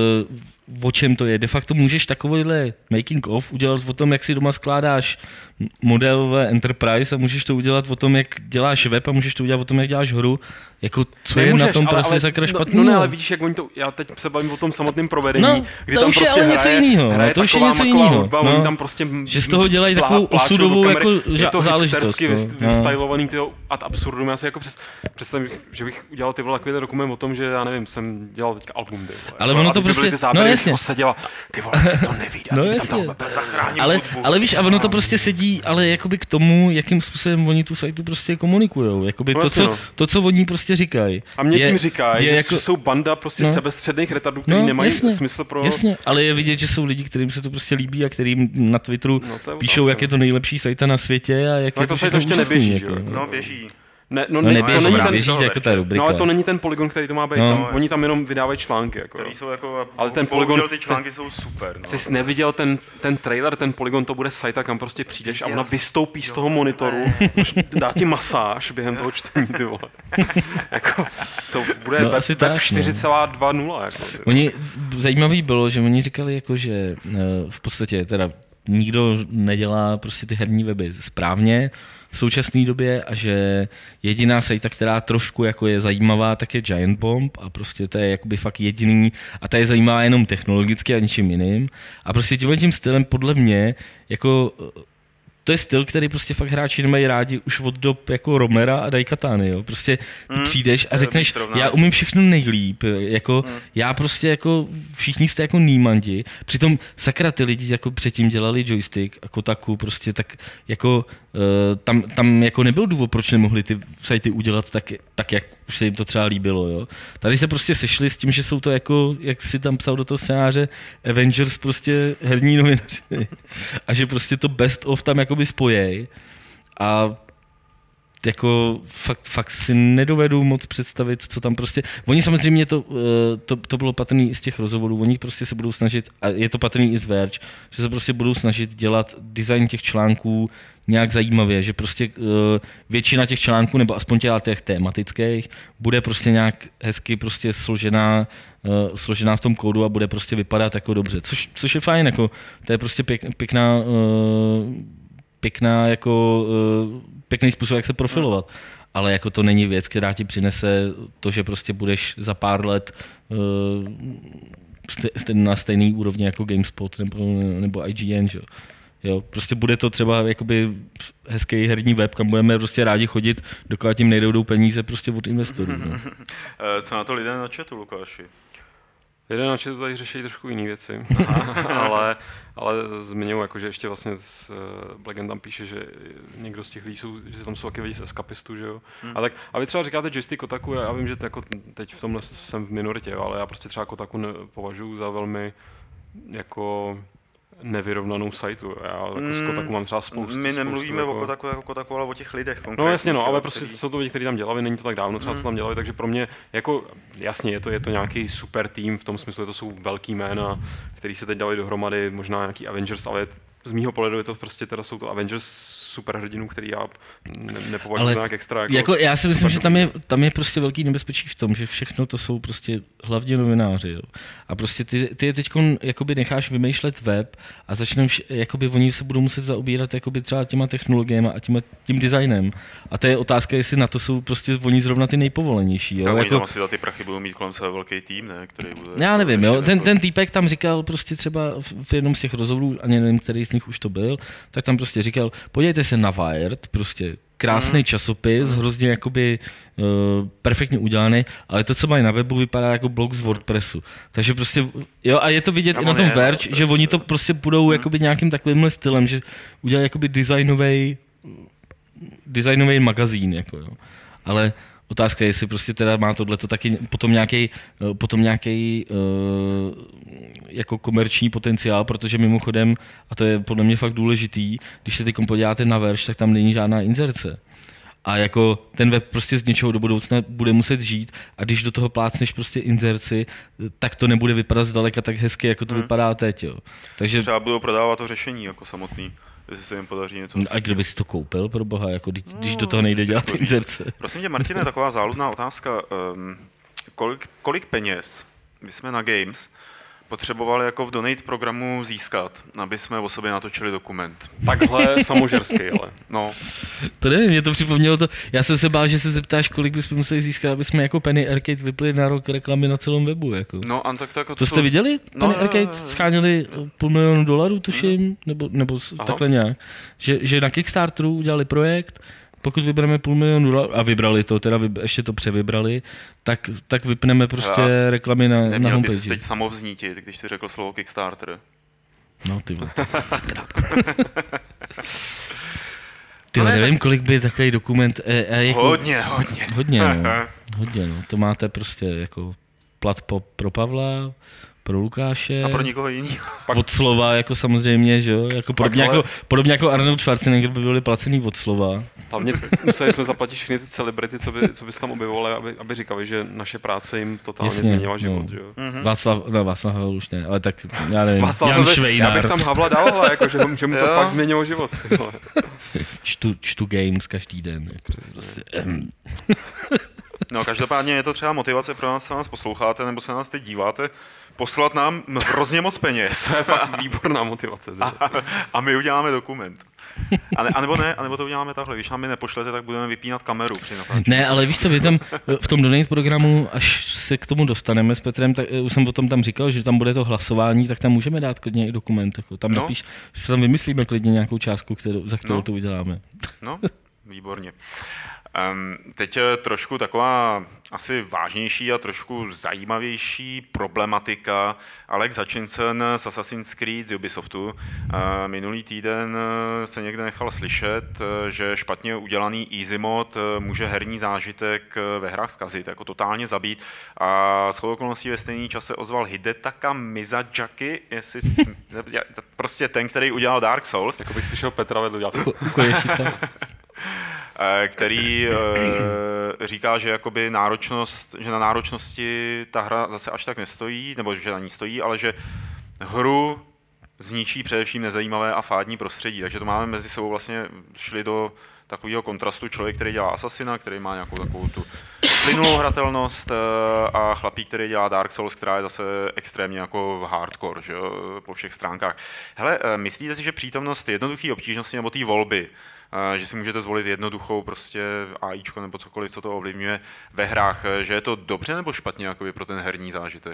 uh, o čem to je. De facto můžeš takovýhle making of udělat o tom, jak si doma skládáš modelové Enterprise a můžeš to udělat o tom, jak děláš web a můžeš to udělat o tom, jak děláš hru. Jako, co Nemůžeš, je na tom ale, prostě sakra špatný? No, no ne, ale vidíš, jak oni to, já teď se bavím o tom samotném provedení, no, kdy tam prostě hraje, něco jinýho, hraje to taková něco maková jinýho, hudba, no, oni tam prostě že z toho dělají plá, takovou osudovou jako je to záležitost. Je to hipstersky vystylovaný tyho ad absurdum. Já si jako přes, představím, že bych udělal ty vole takový dokument o tom, že já nevím, jsem dělal teďka album. Ty, ale ono to prostě, no jasně. Ty vole, se to neví, no jasně. Ale, ale víš, a ono to prostě sedí, ale jakoby k tomu, jakým způsobem oni tu sajtu prostě komunikujou. Jakoby to, co, to, co oni prostě říkají. A mě tím říkají, že jako, jsou banda prostě no, sebestředných retardů, který no, nemají jasně, smysl pro... Jasně, ale je vidět, že jsou lidi, kterým se to prostě líbí a kterým na Twitteru no, píšou, jak je to nejlepší sajta na světě a jak no, je to všechno ještě neběží, jako, no běží. Ne, no, No ne, neběží, to není ten, běží jako ta rubrika. no, ale to není ten polygon, který to má být. No. Tam, oni tam jenom vydávají články. Jako, Který jsou jako, ale ten bohužel polygon, ty články jsou super. No. Ty jsi neviděl ten, ten trailer, ten polygon, to bude sajta, kam prostě přijdeš a ona vystoupí z toho monitoru, což dá ti masáž během toho čtení, ty vole. Jako, to bude No, web, asi web tak, čtyři celá dva nula. Jako, Oni, zajímavý bylo, že oni říkali, jako, že v podstatě teda nikdo nedělá prostě ty herní weby správně v současné době a že jediná sajta, která trošku jako je zajímavá, tak je Giant Bomb a prostě to je jakoby fakt jediný a ta je zajímavá jenom technologicky a ničím jiným a prostě tímhle tím stylem podle mě jako to je styl, který prostě fakt hráči nemají rádi už od dob jako Romera a Daikatany, jo. Prostě ty mm, přijdeš a řekneš, já umím všechno nejlíp, jako mm. já prostě jako všichni jste jako nímandi, přitom sakra ty lidi jako předtím dělali joystick a Kotaku prostě tak jako uh, tam, tam jako nebyl důvod, proč nemohli ty sajty udělat tak, tak, jak už se jim to třeba líbilo, jo. Tady se prostě sešli s tím, že jsou to jako, jak si tam psal do toho scénáře, Avengers prostě herní novinaři a že prostě to best of tam jakoby spojej a jako fakt, fakt si nedovedu moc představit, co tam prostě... Oni samozřejmě to, to, to bylo patrný i z těch rozhovorů, oni prostě se budou snažit, a je to patrný i z Verge, že se prostě budou snažit dělat design těch článků nějak zajímavě, že prostě většina těch článků, nebo aspoň těch tématických, bude prostě nějak hezky prostě složená, složená v tom kódu a bude prostě vypadat jako dobře, což, což je fajn, jako to je prostě pěk, pěkná pěkná jako pěkný způsob, jak se profilovat. Ale jako to není věc, která ti přinese to, že prostě budeš za pár let na stejný úrovni jako GameSpot nebo, nebo I G N, že? Jo, prostě bude to třeba jakoby hezký herní web, kam budeme prostě rádi chodit, dokud tím nejdou peníze prostě od investorů. No. Co na to lidé na chatu, Lukáši? Lidé na chatu tady řeší trošku jiné věci, ale, ale zmiňuji, jako, že ještě vlastně s, Blacken tam píše, že někdo z těch lidí jsou, že tam jsou taky lidi z eskapistů, že jo. Hmm. A, tak, a vy třeba říkáte joystick Kotaku, já vím, že jako teď v tomhle jsem v minoritě, ale já prostě třeba Kotaku považuji za velmi jako nevyrovnanou sajtu. Já jako mm, z Kotaku mám třeba spoustu. My nemluvíme spoustu, o Kotaku jako Kotaku, ale o těch lidech konkrétně. No jasně, no, ale prostě který... jsou to lidi, kteří tam dělali, není to tak dávno třeba, co tam dělali, takže pro mě, jako jasně, je to, je to nějaký super tým, v tom smyslu, že to jsou velký jména, který se teď dali dohromady, možná nějaký Avengers, ale z mýho pohledu je to prostě, teda jsou to Avengers superhrdinů, který já ne, nepovažuji za nějak extra. Jako, jako já si myslím, že tam je, tam je prostě velký nebezpečí v tom, že všechno to jsou prostě hlavně novináři. Jo. A prostě ty, ty je teď jakoby necháš vymýšlet web a začneš, jakoby oni se budou muset zaobírat jakoby třeba těma technologiemi a tím, tím designem. A to je otázka, jestli na to jsou prostě oni zrovna ty nejpovolenější. Jo. Tak jako, oni tam asi za ty prachy budou mít kolem sebe velký tým, ne? Který bude... Já nevím, jo. Ten, ten týpek tam říkal prostě třeba v jednom z těch rozhovorů, ani nevím, který z nich už to byl, tak tam prostě říkal, podívejte se na Wired, prostě krásný mm. časopis, mm. hrozně jakoby uh, perfektně udělaný, ale to, co mají na webu, vypadá jako blog z WordPressu. Takže prostě, jo, a je to vidět a i na tom Verge, že oni to prostě budou mm. jakoby nějakým takovýmhle stylem, že udělají jakoby designový designový magazín, jako jo. Ale otázka je, jestli prostě teda má tohleto taky potom nějaký potom nějaký uh, jako komerční potenciál, protože mimochodem, a to je podle mě fakt důležitý, když se teď podíváte na Verge, tak tam není žádná inzerce. A jako ten web prostě z něčeho do budoucna bude muset žít a když do toho plácneš prostě inzerci, tak to nebude vypadat zdaleka tak hezky, jako to hmm. vypadá teď. Jo. Takže třeba budou prodávat to řešení jako samotný. Jestli se jim podaří něco. A kdo by si to koupil, pro boha, jako, když, když do toho nejde dělat inzerce? Prosím tě, Martine, taková záludná otázka. Um, kolik, kolik peněz my jsme na Games potřebovali jako v Donate programu získat, aby jsme o sobě natočili dokument? Takhle samožerský, ale. No. To nevím, mě to připomnělo to. Já jsem se bál, že se zeptáš, kolik bychom museli získat, aby jsme jako Penny Arcade vypli na rok reklamy na celém webu. Jako. No, a tak, tak, to, to jste viděli? Penny no, Arcade scháněli půl milionu dolarů, tuším, nebo, nebo takhle nějak. Že, že na Kickstarteru udělali projekt, pokud vybereme půl milionu dolarů, a vybrali to, teda vy, ještě to převybrali, tak, tak vypneme prostě a reklamy na, na homepage. Neměl bys teď samovznítit, když jsi řekl slovo Kickstarter. No ty vole, to sakra. Ty no nevím, kolik by takový dokument... E, e, jako, hodně, hodně. Hodně, no. Hodně, no. To máte prostě jako plat po, pro Pavla, pro Lukáše. A pro nikoho jiného. Od slova, jako samozřejmě, že jo? Jako podobně, ale... jako, podobně jako Arnold Schwarzenegger by byli placený od slova. Hlavně museli jsme zaplatit všechny ty celebrity, co by, co by se tam objevovali, aby, aby říkali, že naše práce jim totálně Jasně, změnila život. No. Že jo? Mm-hmm. Václav, no Václav Havel už ne, ale tak já nevím, Václav, Jan Švejnar. Já bych tam Havla dal, ale jako, že, že mu to fakt změnilo život. čtu, čtu games každý den. Jako, prostě, um. No každopádně je to třeba motivace pro nás, co nás posloucháte, nebo se nás teď díváte, poslat nám hrozně moc peněz. To je fakt výborná motivace. A, a my uděláme dokument. A, ne, a nebo ne, a nebo to uděláme takhle, když nám mi nepošlete, tak budeme vypínat kameru při natáčení. Ne, ale víš co, vy tam v tom donate programu, až se k tomu dostaneme s Petrem, tak už jsem o tom tam říkal, že tam bude to hlasování, tak tam můžeme dát klidně i dokument. Jako, tam no. napíš, že se tam vymyslíme klidně nějakou částku, kterou, za kterou no. to uděláme. No, výborně. Um, teď trošku taková asi vážnější a trošku zajímavější problematika. Alex Hutchinson z Assassin's Creed z Ubisoftu uh, minulý týden se někde nechal slyšet, že špatně udělaný easy mod může herní zážitek ve hrách zkazit, jako totálně zabít. A shodou okolností ve stejný čase ozval Hidetaka Miyazaki, jestli prostě ten, který udělal Dark Souls. Jako bych slyšel Petra vedl dělat. který e, říká, že jakoby náročnost, že na náročnosti ta hra zase až tak nestojí, nebo že na ní stojí, ale že hru zničí především nezajímavé a fádní prostředí. Takže to máme mezi sebou vlastně šli do takového kontrastu člověk, který dělá Assassina, který má nějakou takovou tu plynulou hratelnost a chlapík, který dělá Dark Souls, která je zase extrémně jako hardcore, že jo, po všech stránkách. Hele, myslíte si, že přítomnost jednoduché obtížnosti nebo té volby, že si můžete zvolit jednoduchou prostě AIčko nebo cokoliv, co to ovlivňuje ve hrách, že je to dobře nebo špatně jakoby pro ten herní zážitek?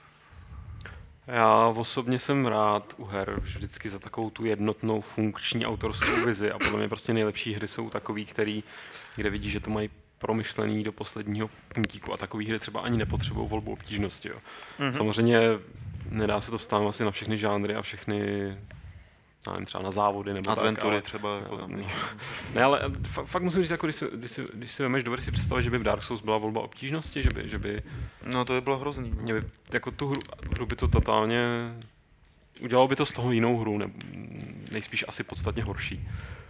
Já osobně jsem rád u her vždycky za takovou tu jednotnou funkční autorskou vizi a podle mě prostě nejlepší hry jsou takový, který, kde vidíš, že to mají promyšlený do posledního puntíku a takový hry třeba ani nepotřebují volbu obtížnosti. Jo. Mm-hmm. Samozřejmě nedá se to vztahovat asi na všechny žánry a všechny, nevím, třeba na závody nebo adventury tak, třeba. Jako tam. Ne, ne, ale fakt, fakt musím říct, jako když si, když si, když si vemeš, dovedeš si představit, že by v Dark Souls byla volba obtížnosti, že by, že by no to by bylo hrozný. By, jako tu hru, hru by to totálně, udělalo by to z toho jinou hru, ne, nejspíš asi podstatně horší.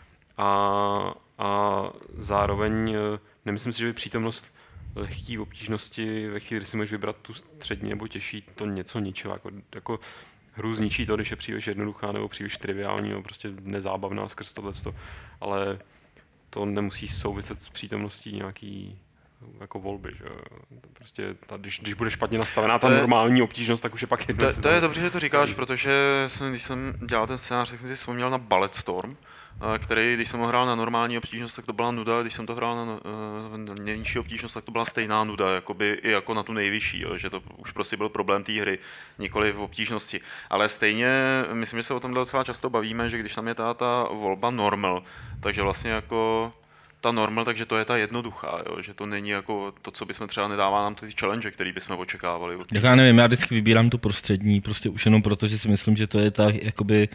A, a zároveň nemyslím si, že by přítomnost lehký obtížnosti ve chvíli, kdy si můžeš vybrat tu střední nebo těžší, to něco ničilo. Jako, jako hru zničí to, když je příliš jednoduchá nebo příliš triviální nebo prostě nezábavná skrz tohleto, ale to nemusí souviset s přítomností nějaký jako volby, že prostě ta, když, když bude špatně nastavená ta je, normální obtížnost, tak už je pak jedno. To, to je dobře, že to říkáš, to protože jsem, když jsem dělal ten scénář, tak jsem si vzpomněl na Ballet Storm, který, když jsem ho hrál na normální obtížnost, tak to byla nuda, když jsem to hrál na, na nejnižší obtížnost, tak to byla stejná nuda, jakoby i jako na tu nejvyšší, jo, že to už prostě byl problém té hry, nikoli v obtížnosti. Ale stejně, myslím, že se o tom docela často bavíme, že když tam je ta, ta volba normal, takže vlastně jako ta normal, takže to je ta jednoduchá, jo, že to není jako to, co bychom třeba nedává nám ty challenge, který bychom očekávali. Jak já nevím, já vždycky vybírám to prostřední, prostě už jenom proto, že si myslím, že to je ta, jakoby,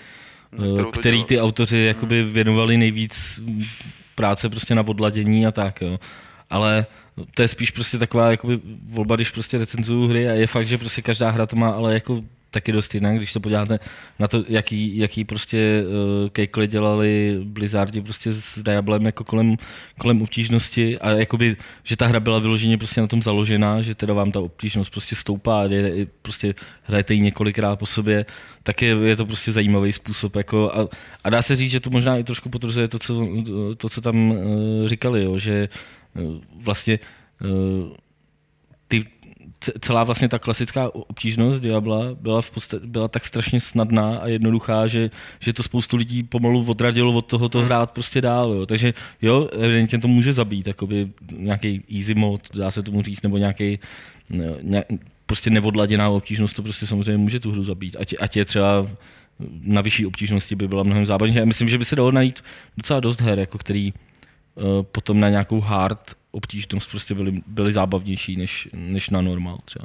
který ty autoři jakoby věnovali nejvíc práce prostě na odladění a tak, jo. Ale to je spíš prostě taková jakoby volba, když prostě recenzuju hry a je fakt, že prostě každá hra to má ale jako taky dost jinak, když se podíváte na to, jaký, jaký prostě uh, kejkly dělali Blizzardi prostě s Diablem jako kolem, kolem obtížnosti a jakoby, že ta hra byla vyloženě prostě na tom založená, že teda vám ta obtížnost prostě stoupá a je, prostě hrajete ji několikrát po sobě, tak je, je to prostě zajímavý způsob jako a, a dá se říct, že to možná i trošku potvrzuje to, co, to, co tam uh, říkali, jo, že uh, vlastně uh, ty celá vlastně ta klasická obtížnost Diabla byla, v podstatě, byla tak strašně snadná a jednoduchá, že, že to spoustu lidí pomalu odradilo od toho to hrát prostě dál. Jo. Takže jo, evidentně to může zabít, jakoby nějaký easy mode, dá se tomu říct, nebo nějaký ně, prostě neodladěná obtížnost, to prostě samozřejmě může tu hru zabít. Ať, ať je třeba na vyšší obtížnosti by byla mnohem zábavnější. Já myslím, že by se dalo najít docela dost her, jako který uh, potom na nějakou hard obtížnost prostě byly, byly zábavnější než, než na normál třeba.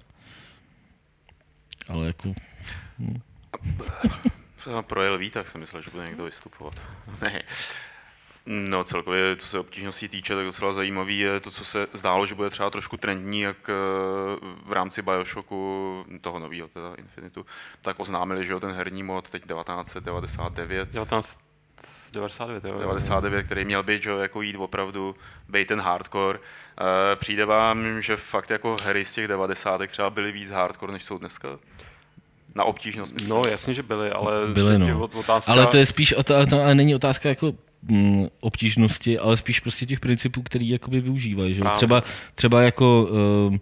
Ale jako... Hm. Pro L V, tak jsem myslel, že bude někdo vystupovat. Ne. No celkově, to se obtížností týče, tak docela zajímavý je to, co se zdálo, že bude třeba trošku trendní, jak v rámci Bioshocku, toho nového, teda Infinitu, tak oznámili, že jo, ten herní mod teď devatenáct set devadesát devět. devatenáct set devadesát devět, jo. devadesát devět, který měl být, že jo, jako jít opravdu, být ten hardcore. Přijde vám, že fakt jako hry z těch devadesátek třeba byly víc hardcore, než jsou dneska? Na obtížnost, myslím. No jasně, že byly, ale byly, no. otázka... Ale to je spíš, to, to není otázka jako mm, obtížnosti, ale spíš prostě těch principů, který jakoby využívají. Že? Třeba, třeba jako uh,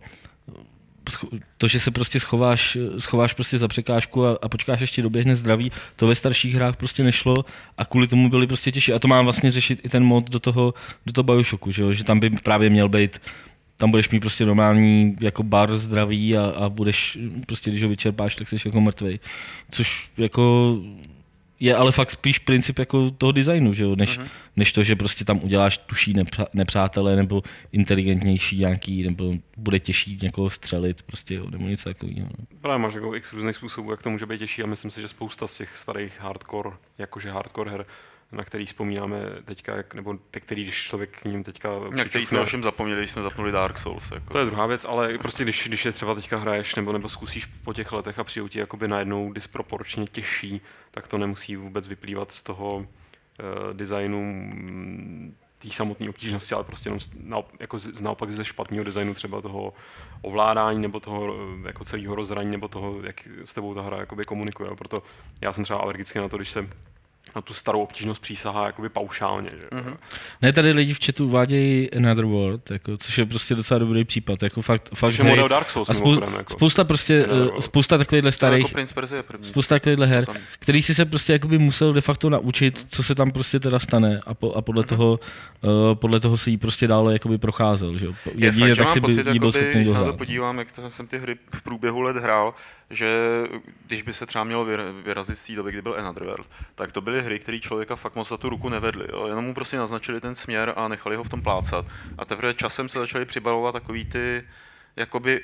to, že se prostě schováš, schováš prostě za překážku a, a počkáš, ještě doběhne zdraví, to ve starších hrách prostě nešlo a kvůli tomu byly prostě těžší. A to má vlastně řešit i ten mod do toho, do toho Bioshocku, že? Že tam by právě měl být, tam budeš mít prostě normální jako bar zdraví a, a budeš prostě, když ho vyčerpáš, tak jsi jako mrtvej. Což jako je ale fakt spíš princip jako toho designu, že jo? Než, uh-huh. než to, že prostě tam uděláš tuší nepřá, nepřátele nebo inteligentnější nějaký, nebo bude těžší někoho střelit, prostě, jo, nebo něco takového. Právě máš jako x různých způsobů, jak to může být těžší a myslím si, že spousta z těch starých hardcore, jakože hardcore her, na který vzpomínáme teďka, jak, nebo te, který, když člověk k ním teďka... Na který jsme ovšem zapomněli, když jsme zapnuli Dark Souls. Jako. To je druhá věc, ale prostě když, když je třeba teďka hraješ nebo, nebo zkusíš po těch letech a přijde ti jakoby najednou disproporčně těžší, tak to nemusí vůbec vyplývat z toho uh, designu té samotné obtížnosti, ale prostě jenom z, na, jako z, naopak ze špatného designu třeba toho ovládání nebo toho jako celého rozhraní nebo toho, jak s tebou ta hra jakoby komunikuje. Proto já jsem třeba alergický na to, když se na tu starou obtížnost přísahá jakoby paušálně. Že? Mm-hmm. Ne, tady lidi v chatu uvádějí Another World, jako, což je prostě docela dobrý případ. Jako fakt, fakt je model Dark Souls, a spou- krem, jako. spousta prostě, uh, spousta takovýchhle starých, jako Prince Persia první. Spousta takovýchhle her, který si se prostě jakoby musel de facto naučit, co se tam prostě teda stane a, po, a podle, mm-hmm. toho, uh, podle toho se jí prostě dále jakoby procházel. Že? Je fakt, že mám pocit, jakoby, když se na to podívám, jak to jsem ty hry v průběhu let hrál, že když by se třeba mělo vyrazit z té doby, kdy byl Another World, tak to byly hry, které člověka fakt moc za tu ruku nevedly. Jo? Jenom mu prostě naznačili ten směr a nechali ho v tom plácat. A teprve časem se začaly přibalovat takový ty jakoby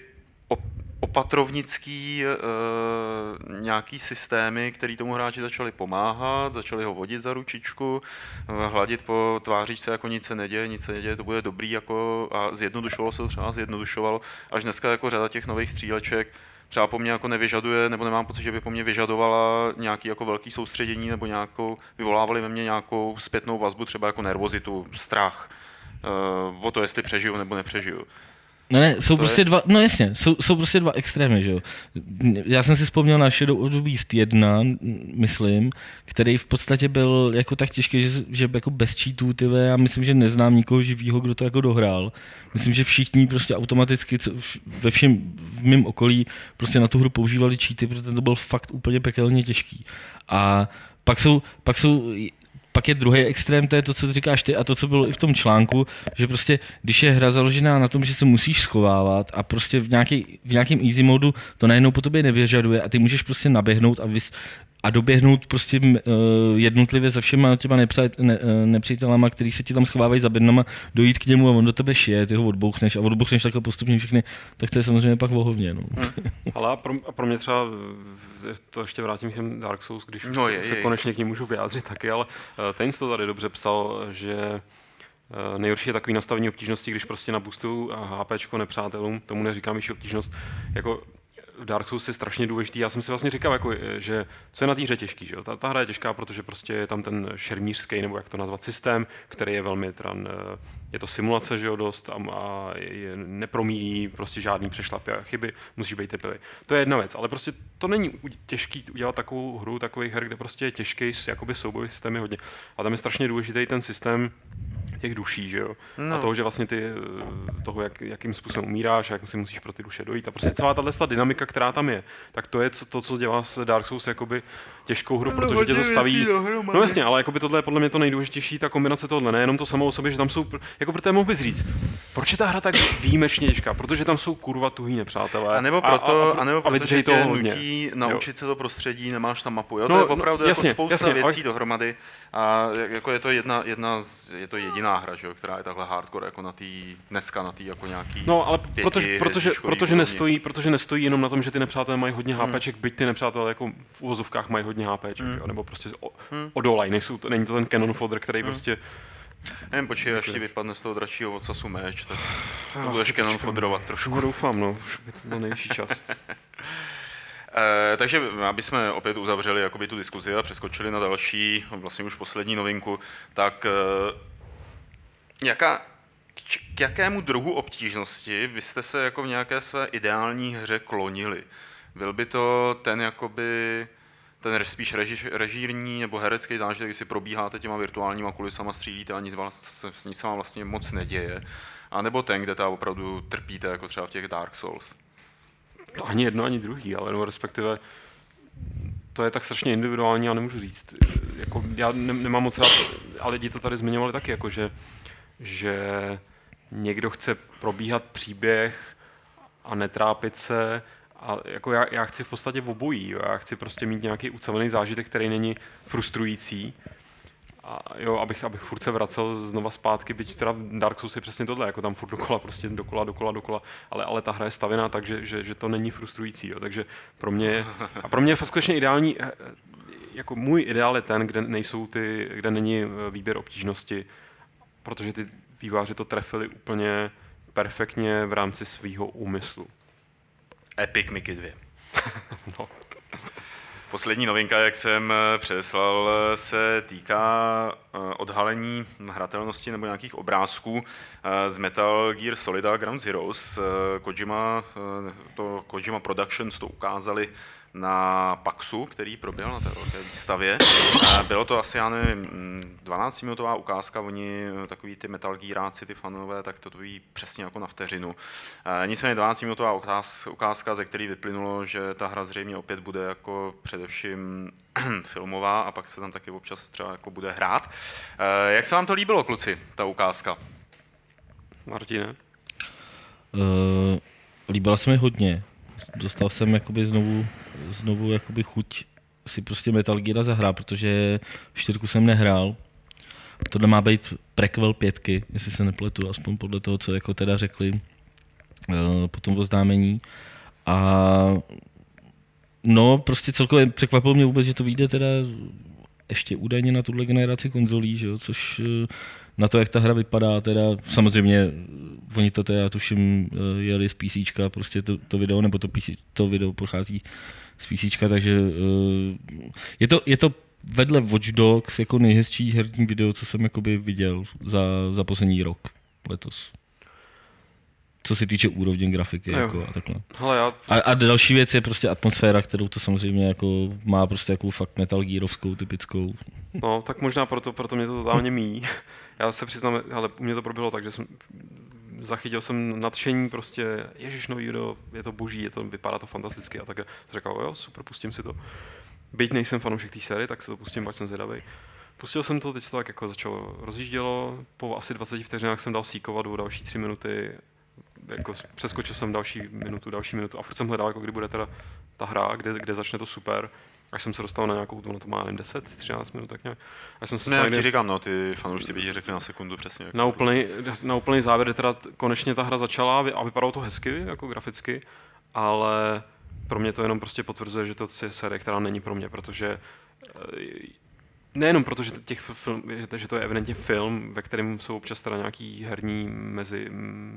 opatrovnický uh, nějaký systémy, které tomu hráči začali pomáhat, začali ho vodit za ručičku, hladit po tváříčce, jako nic se neděje, nic se neděje, to bude dobrý, jako, a zjednodušovalo se to třeba, zjednodušovalo, až dneska jako řada těch nových stříleček třeba po mně jako nevyžaduje, nebo nemám pocit, že by po mně vyžadovala nějaký jako velký soustředění, nebo nějakou, vyvolávali ve mně nějakou zpětnou vazbu, třeba jako nervozitu, strach, uh, o to, jestli přežiju nebo nepřežiju. No ne, jsou to prostě je... dva, no jasně, jsou, jsou prostě dva extrémy, že jo. Já jsem si vzpomněl na Shadow of the Beast jedna, myslím, který v podstatě byl jako tak těžký, že, že jako bez cheatů, tyhle, já myslím, že neznám nikoho živýho, kdo to jako dohrál. Myslím, že všichni prostě automaticky co, ve všem v mém okolí prostě na tu hru používali cheaty, protože to byl fakt úplně pekelně těžký. A pak jsou, pak jsou Pak je druhý extrém, to je to, co říkáš ty a to, co bylo i v tom článku, že prostě, když je hra založená na tom, že se musíš schovávat a prostě v, nějaký, v nějakém easy modu to najednou po tobě nevyžaduje a ty můžeš prostě naběhnout a, vys, a doběhnout prostě uh, jednotlivě za všema těma nepřát, ne, nepřítelama, který se ti tam schovávají za bednama, dojít k němu a on do tebe šije, ty ho odbouchneš a odbouchneš takhle postupně všechny, tak to je samozřejmě pak vohovně. No. Ale a pro, a pro mě třeba, to ještě vrátím k těm Dark Souls, když no je, se je, konečně k ním můžu vyjádřit taky, ale ten to tady dobře psal, že nejhorší je takový nastavení obtížnosti, když prostě na boostu HPčko nepřátelům, tomu neříkám ještě obtížnost, jako v Dark Souls je strašně důležitý. Já jsem si vlastně říkal, jako, že co je na té hře těžký. Že? Ta, ta hra je těžká, protože prostě je tam ten šermířský, nebo jak to nazvat, systém, který je velmi, tran, je to simulace, že jo, dost a, a je, nepromíjí prostě žádný přešlapy a chyby, musíš být trpělivý. To je jedna věc, ale prostě to není těžký udělat takovou hru, takových her, kde prostě je těžký, jakoby soubojový systém je hodně. A tam je strašně důležitý ten systém těch duší, že jo? No. A toho, že vlastně ty, toho, jak, jakým způsobem umíráš a jak si musíš pro ty duše dojít. A prostě celá tato dynamika, která tam je, tak to je to, co dělá s Dark Souls jakoby těžkou hru, protože tě to staví. No jasně, ale jakoby tohle je podle mě to nejdůležitější, ta kombinace tohle, nejenom to samo o sobě, že tam jsou, jako protože mohl bys říct, proč je ta hra tak výjimečně těžká, protože tam jsou kurva tuhý nepřátelé. A nebo proto, a, a, a nebo proto, že tě hodně. nutí naučit jo. se to prostředí, nemáš tam mapu. Jo? No, to je opravdu no, jasně, jako spousta jasně, věcí ale... dohromady a jako je to jedna, jedna z, je to jediná hra, že jo, která je takhle hardcore jako na tý, dneska na tý jako nějaký No, ale protože, protože, protože, nestojí, protože nestojí jenom na tom, že ty nepřátelé mají hodně hmm. HPček, byť ty nepřátelé jako v uvozovkách mají hodně HPček, hmm. jo, nebo prostě o, hmm. odolají, nejsou to, není to ten cannon fodder, který hmm. prostě Nevím, počkej, až ti vypadne z toho dračího ocasu meč, tak to Já budeš si jenom počkám. fodrovat trošku. No, doufám, no, už by to byl nejvyšší čas. E, takže aby jsme opět uzavřeli jakoby tu diskuzi a přeskočili na další, vlastně už poslední novinku, tak e, jaká, k jakému druhu obtížnosti byste se jako v nějaké své ideální hře klonili? Byl by to ten jakoby ten spíš reži, režírní nebo herecký zážitek, kdy si probíháte těma virtuálníma kulisama, střílíte a nic, vás, nic se vám vlastně moc neděje, a nebo ten, kde ta opravdu trpíte, jako třeba v těch Dark Souls? Ani jedno, ani druhý, ale no, respektive to je tak strašně individuální, já nemůžu říct. Jako, já ne, nemám moc rád, ale lidi to tady zmiňovali taky, jako, že, že někdo chce probíhat příběh a netrápit se. A jako já, já chci v podstatě obojí, jo. Já chci prostě mít nějaký ucelený zážitek, který není frustrující. A jo, abych, abych furt se vracel znova zpátky, byť teda Dark Souls je přesně tohle, jako tam furt dokola, prostě dokola, dokola, dokola, ale, ale ta hra je stavěná tak, že, že, že to není frustrující, jo. Takže pro mě, a pro mě je skutečně ideální, jako můj ideál je ten, kde nejsou ty, kde není výběr obtížnosti, protože ty vývojáři to trefili úplně perfektně v rámci svýho úmyslu. Epic Mickey dva. No. Poslední novinka, jak jsem předeslal, se týká odhalení hratelnosti nebo nějakých obrázků z Metal Gear Solid Ground Zeroes. Kojima, to Kojima Productions to ukázali na PAXu, který proběhl na té velké výstavě. Bylo to asi, já nevím, dvanáctiminutová ukázka, oni takový ty Metal Gearáci, ty fanové, tak to ví přesně jako na vteřinu. Nicméně dvanáctiminutová ukázka, ze který vyplynulo, že ta hra zřejmě opět bude jako především filmová a pak se tam taky občas třeba jako bude hrát. Jak se vám to líbilo, kluci, ta ukázka? Martine? Uh, líbila se mi hodně. Dostal jsem jakoby znovu, znovu jakoby chuť si prostě Metal Geara zahrát, protože čtyřku jsem nehrál. Tohle má být prequel pětky, jestli se nepletu, aspoň podle toho, co jako teda řekli uh, po tom oznámení. A no, prostě celkově překvapilo mě vůbec, že to vyjde teda ještě údajně na tuhle generaci konzolí, že jo, což na to, jak ta hra vypadá, teda samozřejmě oni to teda tuším jeli z PCčka, prostě to, to video, nebo to, P C, to video pochází z PCčka, takže je to, je to vedle Watch Dogs jako nejhezčí herní video, co jsem jakoby viděl za, za poslední rok letos. Co se týče úrovně grafiky jako a takhle. Hele, já... a, a další věc je prostě atmosféra, kterou to samozřejmě jako má prostě jako fakt Metal Gearovskou, typickou. No, tak možná proto, proto mě to totálně míjí. Já se přiznám, ale u mě to proběhlo tak, že jsem zachytil jsem nadšení, prostě ježiš, nový video, je to boží, je to, vypadá to fantasticky a tak jsem řekl, jo, super, pustím si to. Byť nejsem fanoušek té série, tak se to pustím, pak jsem zvědavej. Pustil jsem to, teď se to tak jako začalo rozjíždělo, po asi dvaceti vteřinách jsem dal síkovat o další tři minuty, jako přeskočil jsem další minutu, další minutu a furt jsem hledal, jako kdy bude teda ta hra, kde, kde začne to super. Až jsem se dostal na nějakou, ono to má nevím, deset, třináct minut, tak nějak. Až jsem se ne, jak někde... ti říkám, no, ty fanoušci by ti řekli na sekundu přesně. Na úplný, na úplný závěr, kde teda konečně ta hra začala a vypadalo to hezky, jako graficky, ale pro mě to jenom prostě potvrzuje, že to je série, která není pro mě, protože nejenom proto, že, těch film, že to je evidentně film, ve kterém jsou občas teda nějaký herní mezi,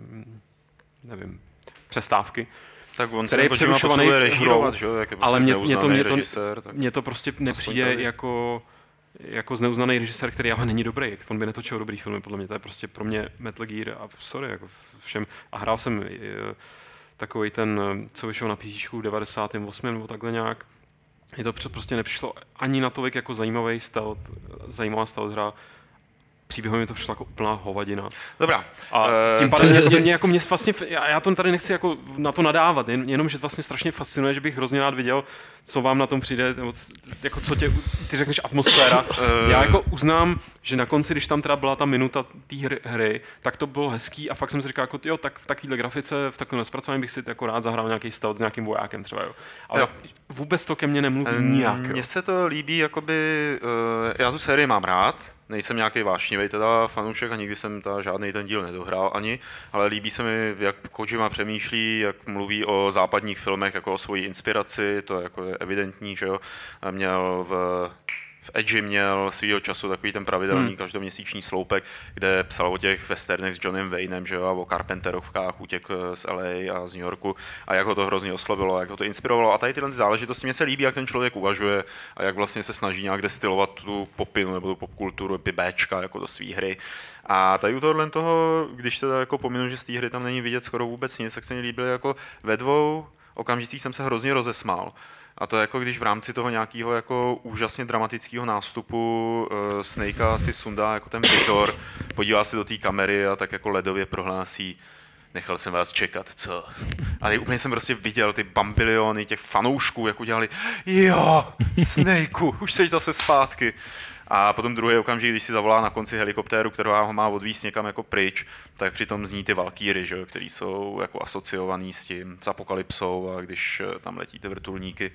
nevím, přestávky, tak on který se je přerušovaný režírovat, že? Jak je prostě ale mě, mě, to, mě, to, režisér, tak... mě to prostě nepřijde jako, jako zneuznaný režisér, který ale není dobrý. On by netočil dobrý filmy, podle mě. To je prostě pro mě Metal Gear a sorry, jako všem. A hrál jsem takový ten, co vyšel na PCčku v devadesátém osmém nebo takhle nějak. Je to prostě nepřišlo ani na tolik jako zajímavý stealth, zajímavá stealth hra. Příběhově mi to přišlo jako úplná hovadina. Dobrá. A tím pádem mě, mě, mě, jako mě vlastně, já, já to tady nechci jako na to nadávat, jen, jenom, že vlastně strašně fascinuje, že bych hrozně rád viděl, co vám na tom přijde, nebo jako co tě, ty řekneš atmosféra. Já jako uznám, že na konci, když tam teda byla ta minuta té hry, hry, tak to bylo hezký a fakt jsem si říkal, jako, jo, tak v takovéhle grafice, v takovém zpracování bych si jako rád zahrál nějaký stealth s nějakým vojákem třeba, jo. Ale jo. Vůbec to ke mně nemluví um, nijak. Mně se to líbí, jakoby, uh, já tu sérii mám rád, nejsem nějaký vášnivý teda fanoušek a nikdy jsem ta žádný ten díl nedohrál ani, ale líbí se mi, jak Kojima přemýšlí, jak mluví o západních filmech jako o svojí inspiraci, to jako je evidentní, že jo. Měl v v Edge měl svýho času takový ten pravidelný hmm. každoměsíční sloupek, kde psal o těch westernech s Johnem Waynem, že jo, a o Carpenterovkách, útěk z L A a z New Yorku a jak ho to hrozně oslovilo, jak ho to inspirovalo. A tady tyhle záležitosti mě se líbí, jak ten člověk uvažuje a jak vlastně se snaží nějak destilovat tu popinu nebo tu popkulturu, Béčka jako do svý hry. A tady u tohohle toho, když teda jako pominu, že z té hry tam není vidět skoro vůbec nic, tak se mi líbilo jako ve dvou okamžicích jsem se hrozně rozesmál. A to je jako když v rámci toho nějakého jako úžasně dramatického nástupu uh, Snakea si sundá jako ten vizor, podívá se do té kamery a tak jako ledově prohlásí: nechal jsem vás čekat, co? Ale úplně jsem prostě viděl ty bambiliony těch fanoušků, jak udělali: jo, Snakeu, už seš zase zpátky. A potom druhý okamžik, když si zavolá na konci helikoptéru, která ho má odvízt někam jako pryč, tak přitom zní ty valkýry, že, který jsou jako asociovaný s tím, s apokalypsou, a když tam letí ty vrtulníky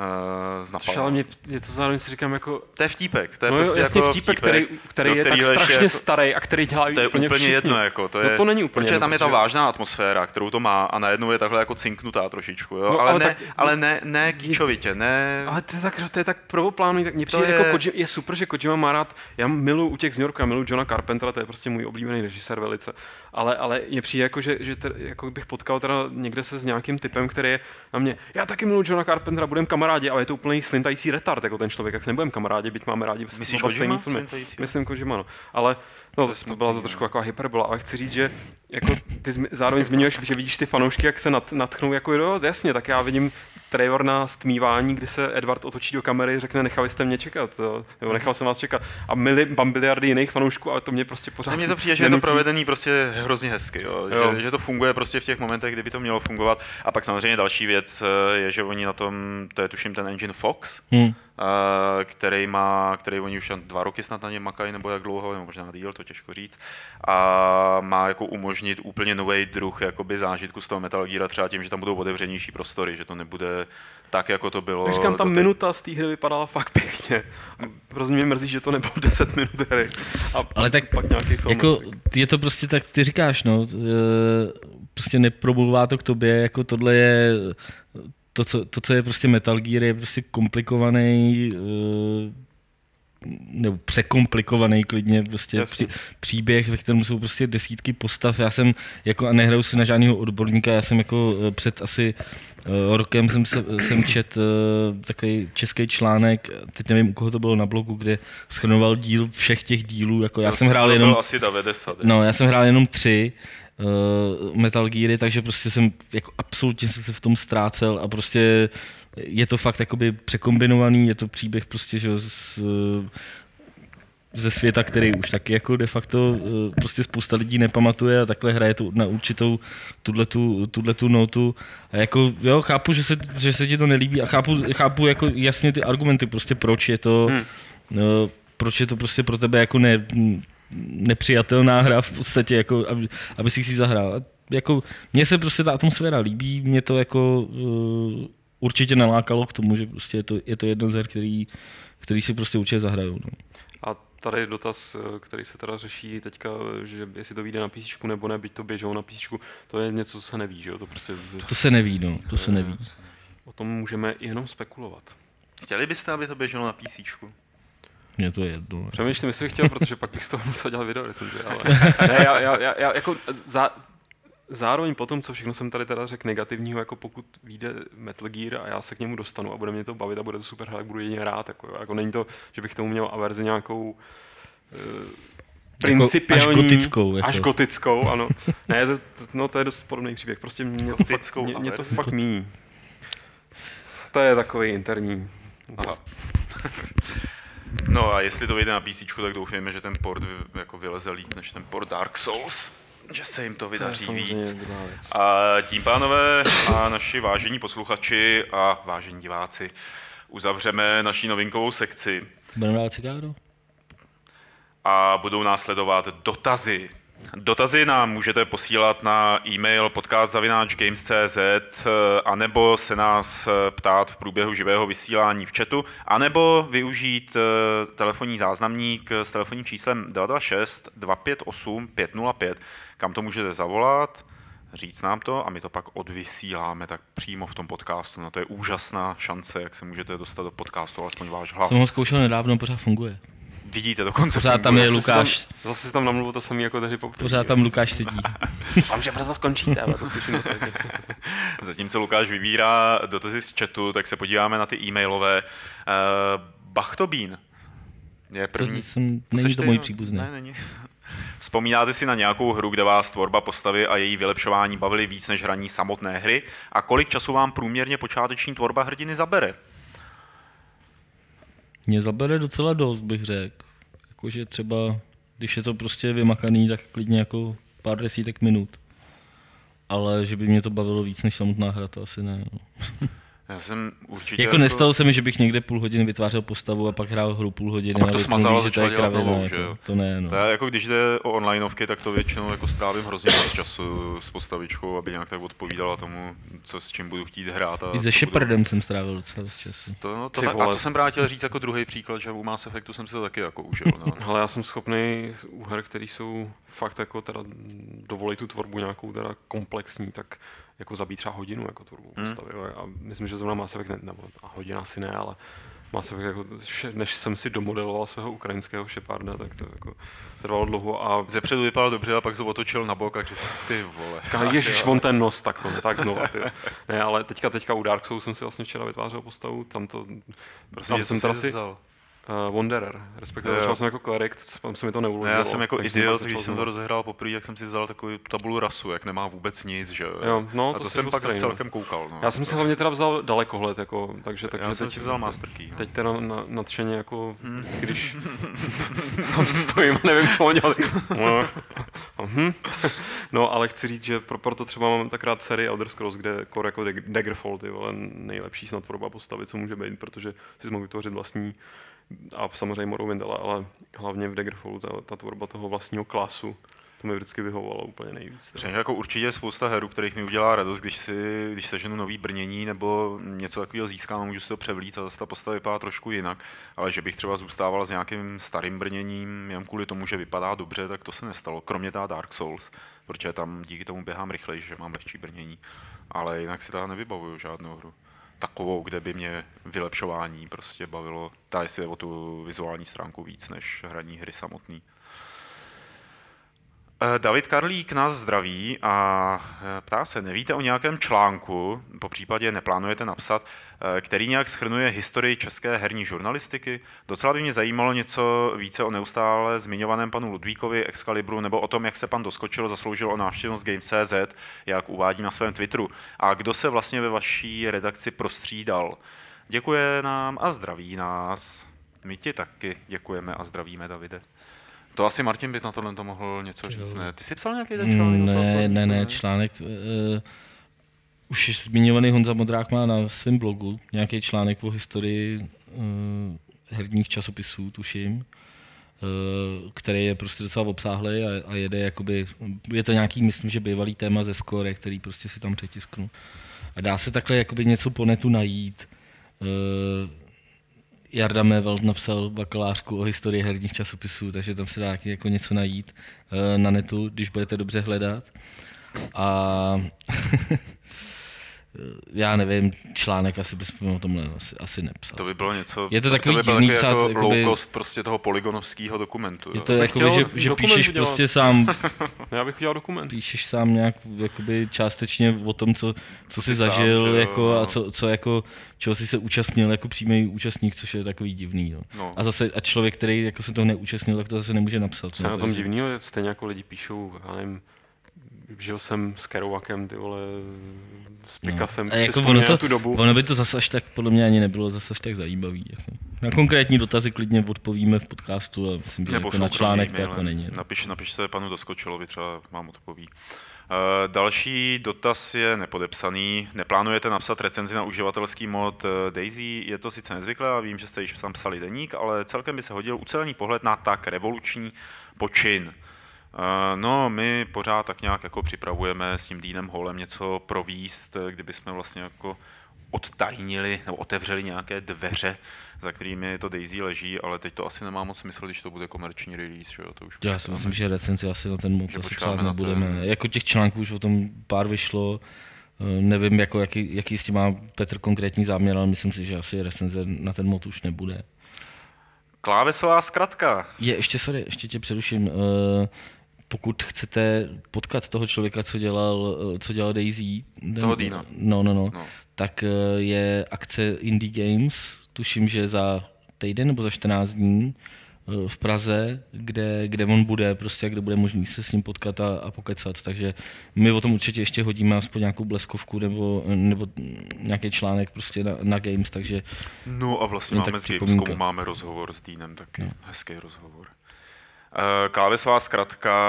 uh, z Napalmu. Ale mě je to zároveň si říkám jako... To je vtípek. To je no prostě jasně jako vtípek, vtípek, který, který je tak strašně jako, starý a který dělá to je úplně, úplně všichni. jedno. Jako, to je, no to není úplně protože jedno, tam je ta vážná atmosféra, kterou to má, a najednou je takhle jako cinknutá trošičku. Jo? No, ale, ale, ne, tak, ale ne, ne kýčovitě, ne... Ale to je tak, to je tak prvoplánový, tak mně přijde je... jako Kojima, je super, že Kojima má rád, já miluji Útěk z New Yorku, já miluji Johna Carpentera, to je prostě můj oblíbený režisér velice, ale, ale mně přijde jako, že, že ter, jako bych potkal teda někde se s nějakým typem, který je na mě, já taky miluji Johna Carpentera, budem kamarádi, ale je to úplný slintající retard, jako ten člověk, jak se nebudem kamarádi, byť máme rádi Myslíš Kojima? Filmy. Myslím Kojima, no. Ale no, to, to byla to trošku jako hyperbola, ale chci říct, že jako ty zmi, zároveň zmiňuješ, že vidíš ty fanoušky, jak se nad, natchnou, jako jo, jasně, tak já vidím Trevor na stmívání, kdy se Edward otočí do kamery, řekne: nechali jste mě čekat, jo, nebo nechal jsem vás čekat. A mili, bambiliardy jiných fanoušků, ale to mě prostě pořád. Mně to přijde, že je to provedený prostě hrozně hezky, jo? Jo. Že, že to funguje prostě v těch momentech, kdyby to mělo fungovat. A pak samozřejmě další věc je, že oni na tom, to je tuším ten engine Fox, hmm. který má, který oni už dva roky snad na něm makají, nebo jak dlouho, nebo možná díl, to těžko říct. A má jako umožnit úplně nový druh jakoby zážitku z toho Metal Geara, třeba tím, že tam budou otevřenější prostory, že to nebude tak, jako to bylo. Tak říkám, ta minuta z té hry vypadala fakt pěkně. Hrozně mě mrzí, že to nebylo deset minut hry. A ale tak pak nějaký film. Jako, je to prostě tak, ty říkáš, no, prostě nepromluvá to k tobě, jako tohle je, to, co, to, co je prostě Metal Gear, je prostě komplikovaný, nebo překomplikovaný klidně prostě při, příběh, ve kterém jsou prostě desítky postav. Já jsem jako, a nehraju si na žádného odborníka, já jsem jako před asi uh, rokem jsem, se, jsem čet uh, takový český článek, teď nevím, u koho to bylo na blogu, kde shrnoval díl všech těch dílů, jako já jsem hrál jenom... asi devadesát. No, já jsem hrál jenom tři uh, Metal Geary, takže prostě jsem jako absolutně jsem se v tom ztrácel a prostě je to fakt jakoby překombinovaný, je to příběh prostě, že z, ze světa, který už taky jako de facto prostě spousta lidí nepamatuje a takhle hraje tu na určitou tuhletu, tuhletu notu. A jako jo, chápu, že se, že se ti to nelíbí a chápu, chápu jako jasně ty argumenty, prostě proč je to, hmm. no, proč je to prostě pro tebe jako ne, nepřijatelná hra v podstatě, jako, aby, aby si si zahrál. Jako, mně se prostě ta atmosféra líbí, mě to jako uh, určitě nalákalo k tomu, že prostě je to, je to jedno z her, který, který si prostě určitě zahrajou. No. A tady je dotaz, který se teda řeší teďka, že jestli to vyjde na písíčku nebo ne, byť to běžou na písíčku, to je něco, co se neví, že jo? To, prostě, to se neví, no, to se neví. O tom můžeme jenom spekulovat. Chtěli byste, aby to běželo na písíčku? Mně to je jedno. Přemýšlím, jestli bych chtěl, protože pak bych z toho musel dělat video recenzi, ale ne, já, já, já, já jako za, zároveň po tom, co všechno jsem tady teda řekl negativního, jako pokud vyjde Metal Gear a já se k němu dostanu a bude mě to bavit a bude to super hra, tak budu jedině rád. Jako, jo. Jako není to, že bych tomu měl averzi nějakou uh, principiální, jako až gotickou. Jako. Až gotickou, ano. Ne, to, no, to je dost podobný příběh. Prostě mě to fakt, mě, mě to fakt míjí. To je takový interní. Aha. No a jestli to vyjde na písíčku, tak doufejme, že ten port jako vyleze líp než ten port Dark Souls. Že se jim to vydaří to víc. A tím, pánové a naši vážení posluchači a vážení diváci, uzavřeme naši novinkovou sekci. Budeme dát cigáro? A budou následovat dotazy. Dotazy nám můžete posílat na e-mail podcast zavináč games tečka cz anebo se nás ptát v průběhu živého vysílání v chatu, anebo využít telefonní záznamník s telefonním číslem dva dva šest dva pět osm pět nula pět, kam to můžete zavolat, říct nám to a my to pak odvysíláme tak přímo v tom podcastu. No to je úžasná šance, jak se můžete dostat do podcastu, alespoň váš hlas. Jsem ho zkoušel nedávno, pořád funguje. Vidíte, dokonce pořád tam je Lukáš. Tam, zase si tam namluvil to samý jako tehdy poprvé. Pořád tam Lukáš sedí. Vám, že brzo skončíte, ale to slyším. Zatímco Lukáš vybírá dotazy z chatu, tak se podíváme na ty e-mailové. Uh, Bachtobín je první. To jsem, není to můj příbuzný. Ne, není. Vzpomínáte si na nějakou hru, kde vás tvorba postavy a její vylepšování bavily víc než hraní samotné hry? A kolik času vám průměrně počáteční tvorba hrdiny zabere? Mě zabere docela dost, bych řekl. Jakože třeba, když je to prostě vymakaný, tak klidně jako pár desítek minut. Ale že by mě to bavilo víc než samotná hra, to asi ne. No. Já jsem určitě... Jako nestalo se mi, že bych někde půl hodiny vytvářel postavu a pak hrál hru půl hodiny. A pak to smazal a že to je kravina, novou, jako, že jo? To ne, no. To je jako když jde o onlineovky, tak to většinou jako strávím hrozně moc času s postavičkou, aby nějak tak odpovídala tomu, co s čím budu chtít hrát. I se Shepardem budu... jsem strávil docela dost času. To, no, to tak, a to jsem právě chtěl říct jako druhý příklad, že u Mass Effectu jsem si to taky jako užil. No. Ale já jsem schopný u her, které jsou fakt jako teda dovolí tu tvorbu nějakou teda komplexní, tak jako zabít třeba hodinu jako tvorbu hmm. postavy. A myslím, že zrovna Mass Effect, ne, nebo hodina asi ne, ale Mass Effect, jako, než jsem si domodeloval svého ukrajinského Sheparda, tak to jako trvalo dlouho. A zepředu vypadal dobře a pak se otočil na bok a když jsem ty vole. Ježiš, on ten nos, tak to ne, tak znova. Ty. Ne, ale teďka, teďka u Dark Souls jsem si vlastně včera vytvářel postavu, tam to, prostě tam jsem teda si... Vzal. Uh, Wanderer, respektive začal jsem jako klerik, tam se mi to neuložilo. Ne, já jsem jako idiot, když jsem to rozehrál poprvé, jak jsem si vzal takovou tabulu rasu, jak nemá vůbec nic, že jo. No, a to, to jsem pak strejno. celkem koukal. No. Já jsem si hlavně teda vzal dalekohled, jako, takže, takže já teď, jsem si vzal Master Key. No. Teď teda na, nadšeně jako hmm. vždycky, když tam stojím a nevím, co mám dělat. No, ale chci říct, že pro, proto třeba mám tak rád sérii Elder Scrolls, kde core jako Daggerfall, ty vole, nejlepší snad tvorba postavy, co může být, protože si mohu vytvořit vlastní a samozřejmě Morrowind, ale hlavně v Daggerfallu ta, ta tvorba toho vlastního klasu, to mi vždycky vyhovovalo úplně nejvíc. Přesně jako určitě je spousta her, kterých mi udělá radost, když si, když seženu nový brnění nebo něco takového získám a můžu si to převlít a zase ta postava vypadá trošku jinak, ale že bych třeba zůstával s nějakým starým brněním jen kvůli tomu, že vypadá dobře, tak to se nestalo, kromě ta Dark Souls, protože tam díky tomu běhám rychleji, že mám lehčí brnění, ale jinak si teda nevybavuju žádnou hru takovou, kde by mě vylepšování prostě bavilo, tady si o tu vizuální stránku víc než hraní hry samotný. David Karlík nás zdraví a ptá se, nevíte o nějakém článku, po případě neplánujete napsat, který nějak shrnuje historii české herní žurnalistiky? Docela by mě zajímalo něco více o neustále zmiňovaném panu Ludvíkovi, Excalibru, nebo o tom, jak se pan Doskočil zasloužil o návštěvnost Games tečka cé zet, jak uvádí na svém Twitteru. A kdo se vlastně ve vaší redakci prostřídal? Děkuje nám a zdraví nás. My ti taky děkujeme a zdravíme, Davide. To asi Martin by na tohle to mohl něco říct, ne? Ty jsi psal nějaký ten článek? Ne, ne, ne, článek. Uh, už zmiňovaný Honza Modrák má na svém blogu nějaký článek o historii uh, herních časopisů, tuším, uh, který je prostě docela obsáhlý a, a jede jakoby, je to nějaký, myslím, že bývalý téma ze Score, který prostě si tam přetisknu. A dá se takhle jakoby něco po netu najít. Uh, Jarda Mévald napsal bakalářku o historii herních časopisů, takže tam se dá jako něco najít na netu, když budete dobře hledat. A já nevím, článek asi bychom o tomhle asi, asi nepsal. To by bylo něco, je to takový to by divný psát, jako jakoby, low cost prostě toho polygonovského dokumentu. Je to jakoby, že, že píšeš udělat. Prostě sám, já bych udělal dokument. Píšeš sám nějak jakoby částečně o tom, co, co jsi zažil sám, jako, jo, no. A co, co jako, čeho jsi se účastnil jako přímý účastník, což je takový divný. No. No. A zase a člověk, který jako se toho neúčastnil, tak to zase nemůže napsat. Co no, na tom divnýho je stejně jako lidi píšou, já nevím, žil jsem s Kerouakem, ty vole, s Picassem, no. Jako ono, to, tu dobu. Ono by to zase až tak, podle mě ani nebylo zase až tak zajímavý. Jako. Na konkrétní dotazy klidně odpovíme v podcastu a myslím, že jako na článek to jako není. Napiš, napiš se panu Doskočilovi, třeba vám odpoví. Uh, další dotaz je nepodepsaný. Neplánujete napsat recenzi na uživatelský mod Daisy? Je to sice nezvyklé a vím, že jste již sám psali deník, ale celkem by se hodil ucelený pohled na tak revoluční počin. No, my pořád tak nějak jako připravujeme s tím Deanem Hallem něco províst, kdyby jsme vlastně jako odtajnili nebo otevřeli nějaké dveře, za kterými to Daisy leží, ale teď to asi nemá moc smysl, když to bude komerční release. Že jo? To už Já si myslím, že recenzi asi na ten mod asi psát na nebudeme. ten... Jako těch článků už o tom pár vyšlo, nevím, jako, jaký, jaký s tím má Petr konkrétní záměr, ale myslím si, že asi recenze na ten mod už nebude. Klávesová zkratka. Je, ještě, sorry, ještě tě přeruším. Pokud chcete potkat toho člověka, co dělal, co dělal Daisy, toho Dina. No, no, no, no, tak je akce Indie Games, tuším, že za týden nebo za čtrnáct dní v Praze, kde, kde on bude, prostě, kde bude možný se s ním potkat a, a pokecat. Takže my o tom určitě ještě hodíme aspoň nějakou bleskovku nebo, nebo nějaký článek prostě na, na Games, takže... No a vlastně máme s Gamescom, máme rozhovor s Deanem, taky no. Hezký rozhovor. Klávesová zkratka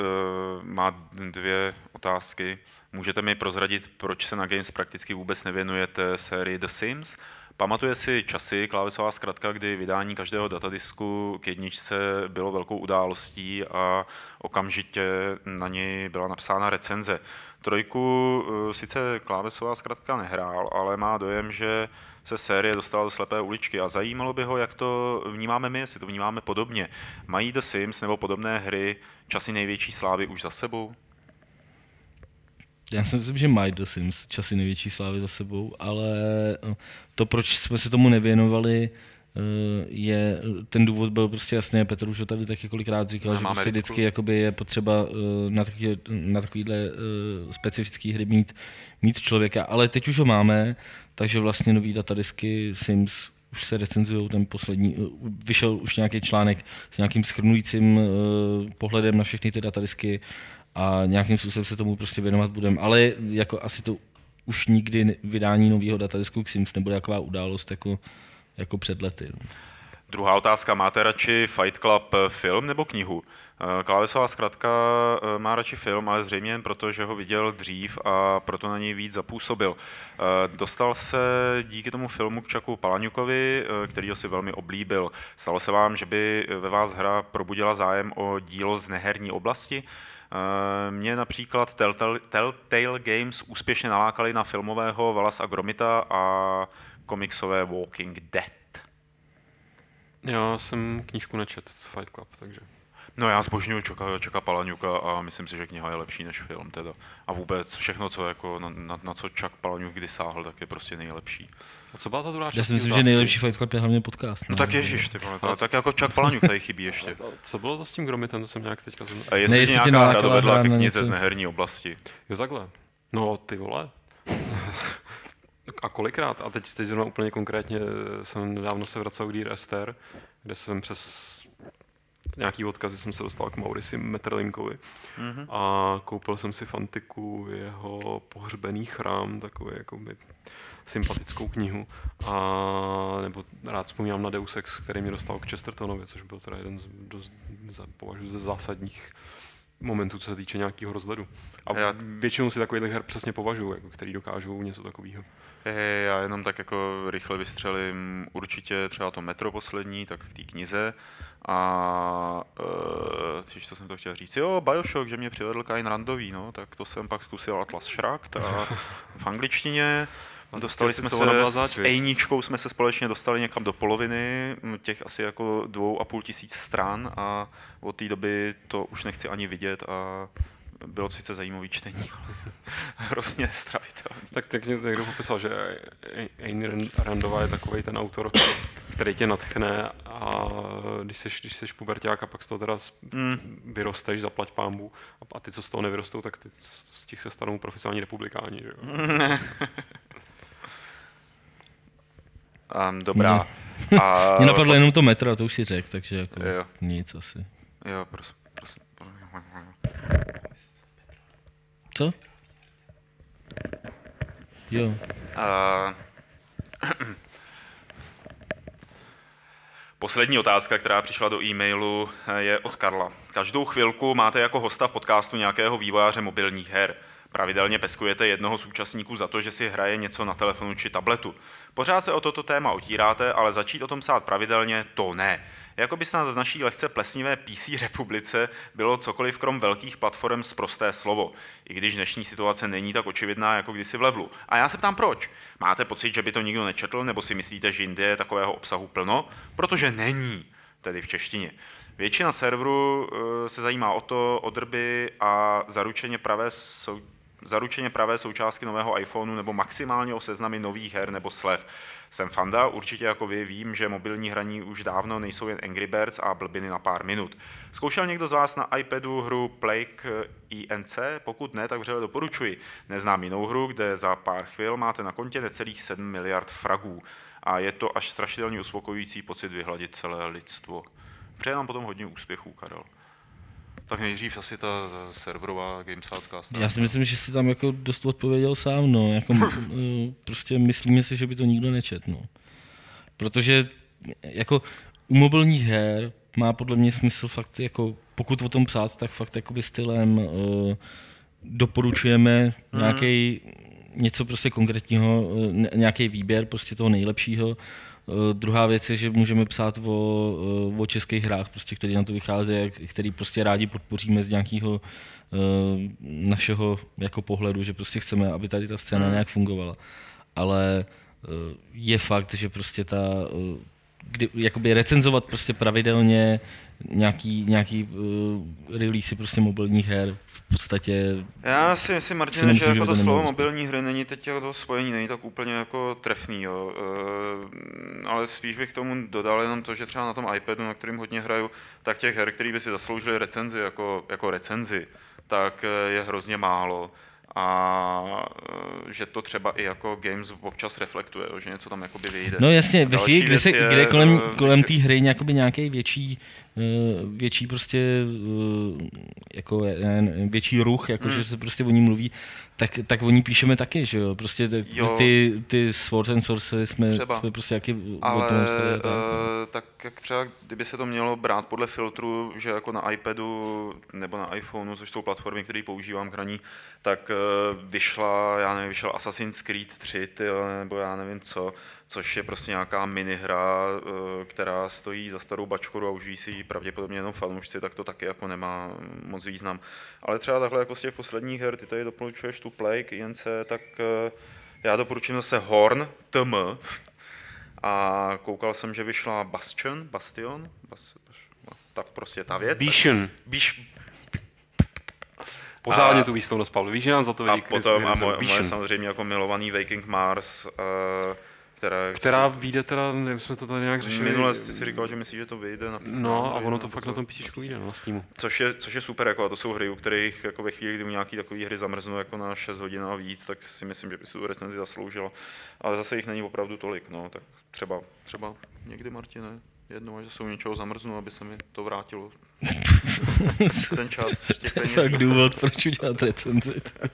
má dvě otázky. Můžete mi prozradit, proč se na Games prakticky vůbec nevěnujete sérii The Sims? Pamatuje si časy, klávesová zkratka, kdy vydání každého datadisku k jedničce bylo velkou událostí a okamžitě na ní byla napsána recenze. Trojku sice klávesová zkratka nehrál, ale má dojem, že se série dostala do slepé uličky a zajímalo by ho, jak to vnímáme my, jestli to vnímáme podobně. Mají The Sims nebo podobné hry časy největší slávy už za sebou? Já si myslím, že mají The Sims časy největší slávy za sebou, ale to, proč jsme se tomu nevěnovali, je, ten důvod byl prostě jasný, Petr už to tady taky kolikrát říkal, že prostě vždycky jakoby je potřeba na, takový, na takovýhle specifický hry mít, mít člověka, ale teď už ho máme, takže vlastně nový datadisky Sims už se recenzují, ten poslední, vyšel už nějaký článek s nějakým shrnujícím pohledem na všechny ty datadisky a nějakým způsobem se tomu prostě věnovat budeme, ale jako asi to už nikdy vydání nového datadisku k Sims nebude taková událost jako, jako před lety. No. Druhá otázka, máte radši Fight Club film nebo knihu? Klávesová zkratka má radši film, ale zřejmě jen proto, že ho viděl dřív a proto na něj víc zapůsobil. Dostal se díky tomu filmu k Chucku Palahniukovi, který ho si velmi oblíbil. Stalo se vám, že by ve vás hra probudila zájem o dílo z neherní oblasti? Mě například Telltale, Telltale Games úspěšně nalákali na filmového Wallace a Gromita a komiksové Walking Dead. Já jsem knížku nečet, Fight Club, takže... No já zbožňuji Chucka Palahniuka a myslím si, že kniha je lepší než film teda. A vůbec všechno, co jako na, na, na co Chuck Palahniuk kdy sáhl, tak je prostě nejlepší. A co byla ta druhá část? Já si myslím, že nejlepší Fight Club je hlavně podcast. No, no tak ježiš, ty vole, tak jako Chuck Palahniuk tady chybí ještě. Co bylo to s tím Gromitem, to jsem nějak teďka... A jestli ne, jestli nějaká hra dovedla ke knize z neherní oblasti. Jo takhle. No ty vole. A kolikrát? A teď, teď zrovna úplně konkrétně jsem nedávno se vracel k Dear Esther, kde jsem přes nějaký odkazy jsem se dostal k Maurici Metterlinkovi mm-hmm. a koupil jsem si Fantiku, jeho Pohřbený chrám, takový jakoby sympatickou knihu. A nebo rád vzpomínám na Deus Ex, který mě dostal k Chestertonovi, což byl teda jeden z, dost, považuji ze zásadních momentů, co se týče nějakého rozhledu. A já... většinou si takových her přesně považuji, jako, který dokážou něco takového. Hey, já jenom tak jako rychle vystřelím určitě třeba to Metro poslední, tak k té knize. A uh, co jsem to chtěl říct, jo, Bioshock, že mě přivedl Kain Randový, no, tak to jsem pak zkusil Atlas Shrugged a v angličtině dostali jsme se s Ejničkou, jsme se společně dostali někam do poloviny těch asi jako dvou a půl tisíc stran a od té doby to už nechci ani vidět a bylo to sice zajímavý čtení, ale hrozně stravitelný. Tak, tak někdo popisal, že Ayn Randová je takovej ten autor, který tě nadchne a když seš, když seš puberťák a pak z toho teda mm. vyrosteš, zaplať pánbu a ty, co z toho nevyrostou, tak ty z těch se stanou profesionální republikáni. Že jo? um, dobrá. No. A mě napadlo pos... jenom to Metro, a to už si řekl, takže jako jo. Nic asi. Jo, prosím, prosím. Co? Jo. Uh, poslední otázka, která přišla do e-mailu, je od Karla. Každou chvilku máte jako hosta v podcastu nějakého vývojáře mobilních her. Pravidelně peskujete jednoho z účastníků za to, že si hraje něco na telefonu či tabletu. Pořád se o toto téma otíráte, ale začít o tom psát pravidelně, to ne. Jako by snad v naší lehce plesnivé P C republice bylo cokoliv krom velkých platform sprosté slovo, i když dnešní situace není tak očividná jako kdysi v levelu. A já se ptám proč. Máte pocit, že by to nikdo nečetl, nebo si myslíte, že jinde je takového obsahu plno? Protože není, tedy v češtině. Většina serverů se zajímá o to, o drby a zaručeně pravé, sou, zaručeně pravé součástky nového iPhoneu nebo maximálně o seznamy nových her nebo slev. Jsem fanda, určitě jako vy vím, že mobilní hraní už dávno nejsou jen Angry Birds a blbiny na pár minut. Zkoušel někdo z vás na iPadu hru Plague I N C? Pokud ne, tak vřele doporučuji. Neznám jinou hru, kde za pár chvil máte na kontě necelých sedm miliard fragů. A je to až strašidelně uspokojující pocit vyhladit celé lidstvo. Přeje nám potom hodně úspěchů, Karel. Tak nejdřív asi ta serverová gamesácká stránka. Já si myslím, že si tam jako dost odpověděl sám, no. Jako, prostě myslíme si, že by to nikdo nečet, no. Protože jako u mobilních her má podle mě smysl fakt, jako pokud o tom psát, tak fakt jakoby stylem uh, doporučujeme mm. nějaký něco prostě konkrétního, uh, nějaký výběr prostě toho nejlepšího. Uh, druhá věc je, že můžeme psát o, uh, o českých hrách, prostě, které na to vycházejí, který prostě rádi podpoříme z nějakého uh, našeho jako pohledu, že prostě chceme, aby tady ta scéna mm. nějak fungovala. Ale uh, je fakt, že prostě ta uh, kdy, jakoby recenzovat prostě pravidelně nějaký, nějaký uh, releasy prostě mobilních her v podstatě. Já si myslím, Martin, že, že jako to slovo mobilní hry není teď jako to spojení, není tak úplně jako trefný, jo. Uh, ale spíš bych k tomu dodal jenom to, že třeba na tom iPadu, na kterým hodně hraju, tak těch her, který by si zasloužili recenzi jako, jako recenzi, tak je hrozně málo. A že to třeba i jako Games občas reflektuje, že něco tam jakoby vyjde. No jasně, ve chvíli, kdy, se, kde kolem, kolem té hry nějaký větší, větší prostě, jako větší ruch, jako hmm. že se prostě o ní mluví, tak, tak o ní píšeme taky, že jo, prostě jo. ty, ty Sword and Sorcery jsme, jsme prostě jaký ale, o tom stali, tak, tak jak třeba, kdyby se to mělo brát podle filtru, že jako na iPadu nebo na iPhoneu, což jsou platformy, které používám k hraní, tak vyšla, já nevím, vyšel Assassin's Creed tři, ty, nebo já nevím co, což je prostě nějaká minihra, která stojí za starou bačkoru a užijí si ji pravděpodobně jenom fanoušci, tak to taky jako nemá moc význam. Ale třeba takhle jako z těch posledních her, ty tady doporučuješ tu Plague I N C, tak já doporučím zase Horn, T M. A koukal jsem, že vyšla Bastion, Bastion, Bas, tak prostě ta věc. Bastion. Bíš, Pořádně tu výslovnost, Pavle, víš, že nám za to vidí. A potom a moje, moje samozřejmě jako milovaný Waking Mars, uh, která... Která vyjde teda, nevím, jsme to tady nějak řešili. Minule jsi si říkal, že myslíš, že to vyjde na P C. No a ono to fakt na tom P C vyjde, no, na Steamu. Což je, což je super, jako, a to jsou hry, u kterých jako ve chvíli, kdy mu nějaký takový hry zamrznou jako na šest hodin a víc, tak si myslím, že by si tu recenzi zasloužila. Ale zase jich není opravdu tolik, no, tak třeba, třeba někdy, Martine, jednou, až zase u něčeho zamrznu, aby se mi to vrátilo. Ten čas. To je fakt důvod, proč udělat recenzi.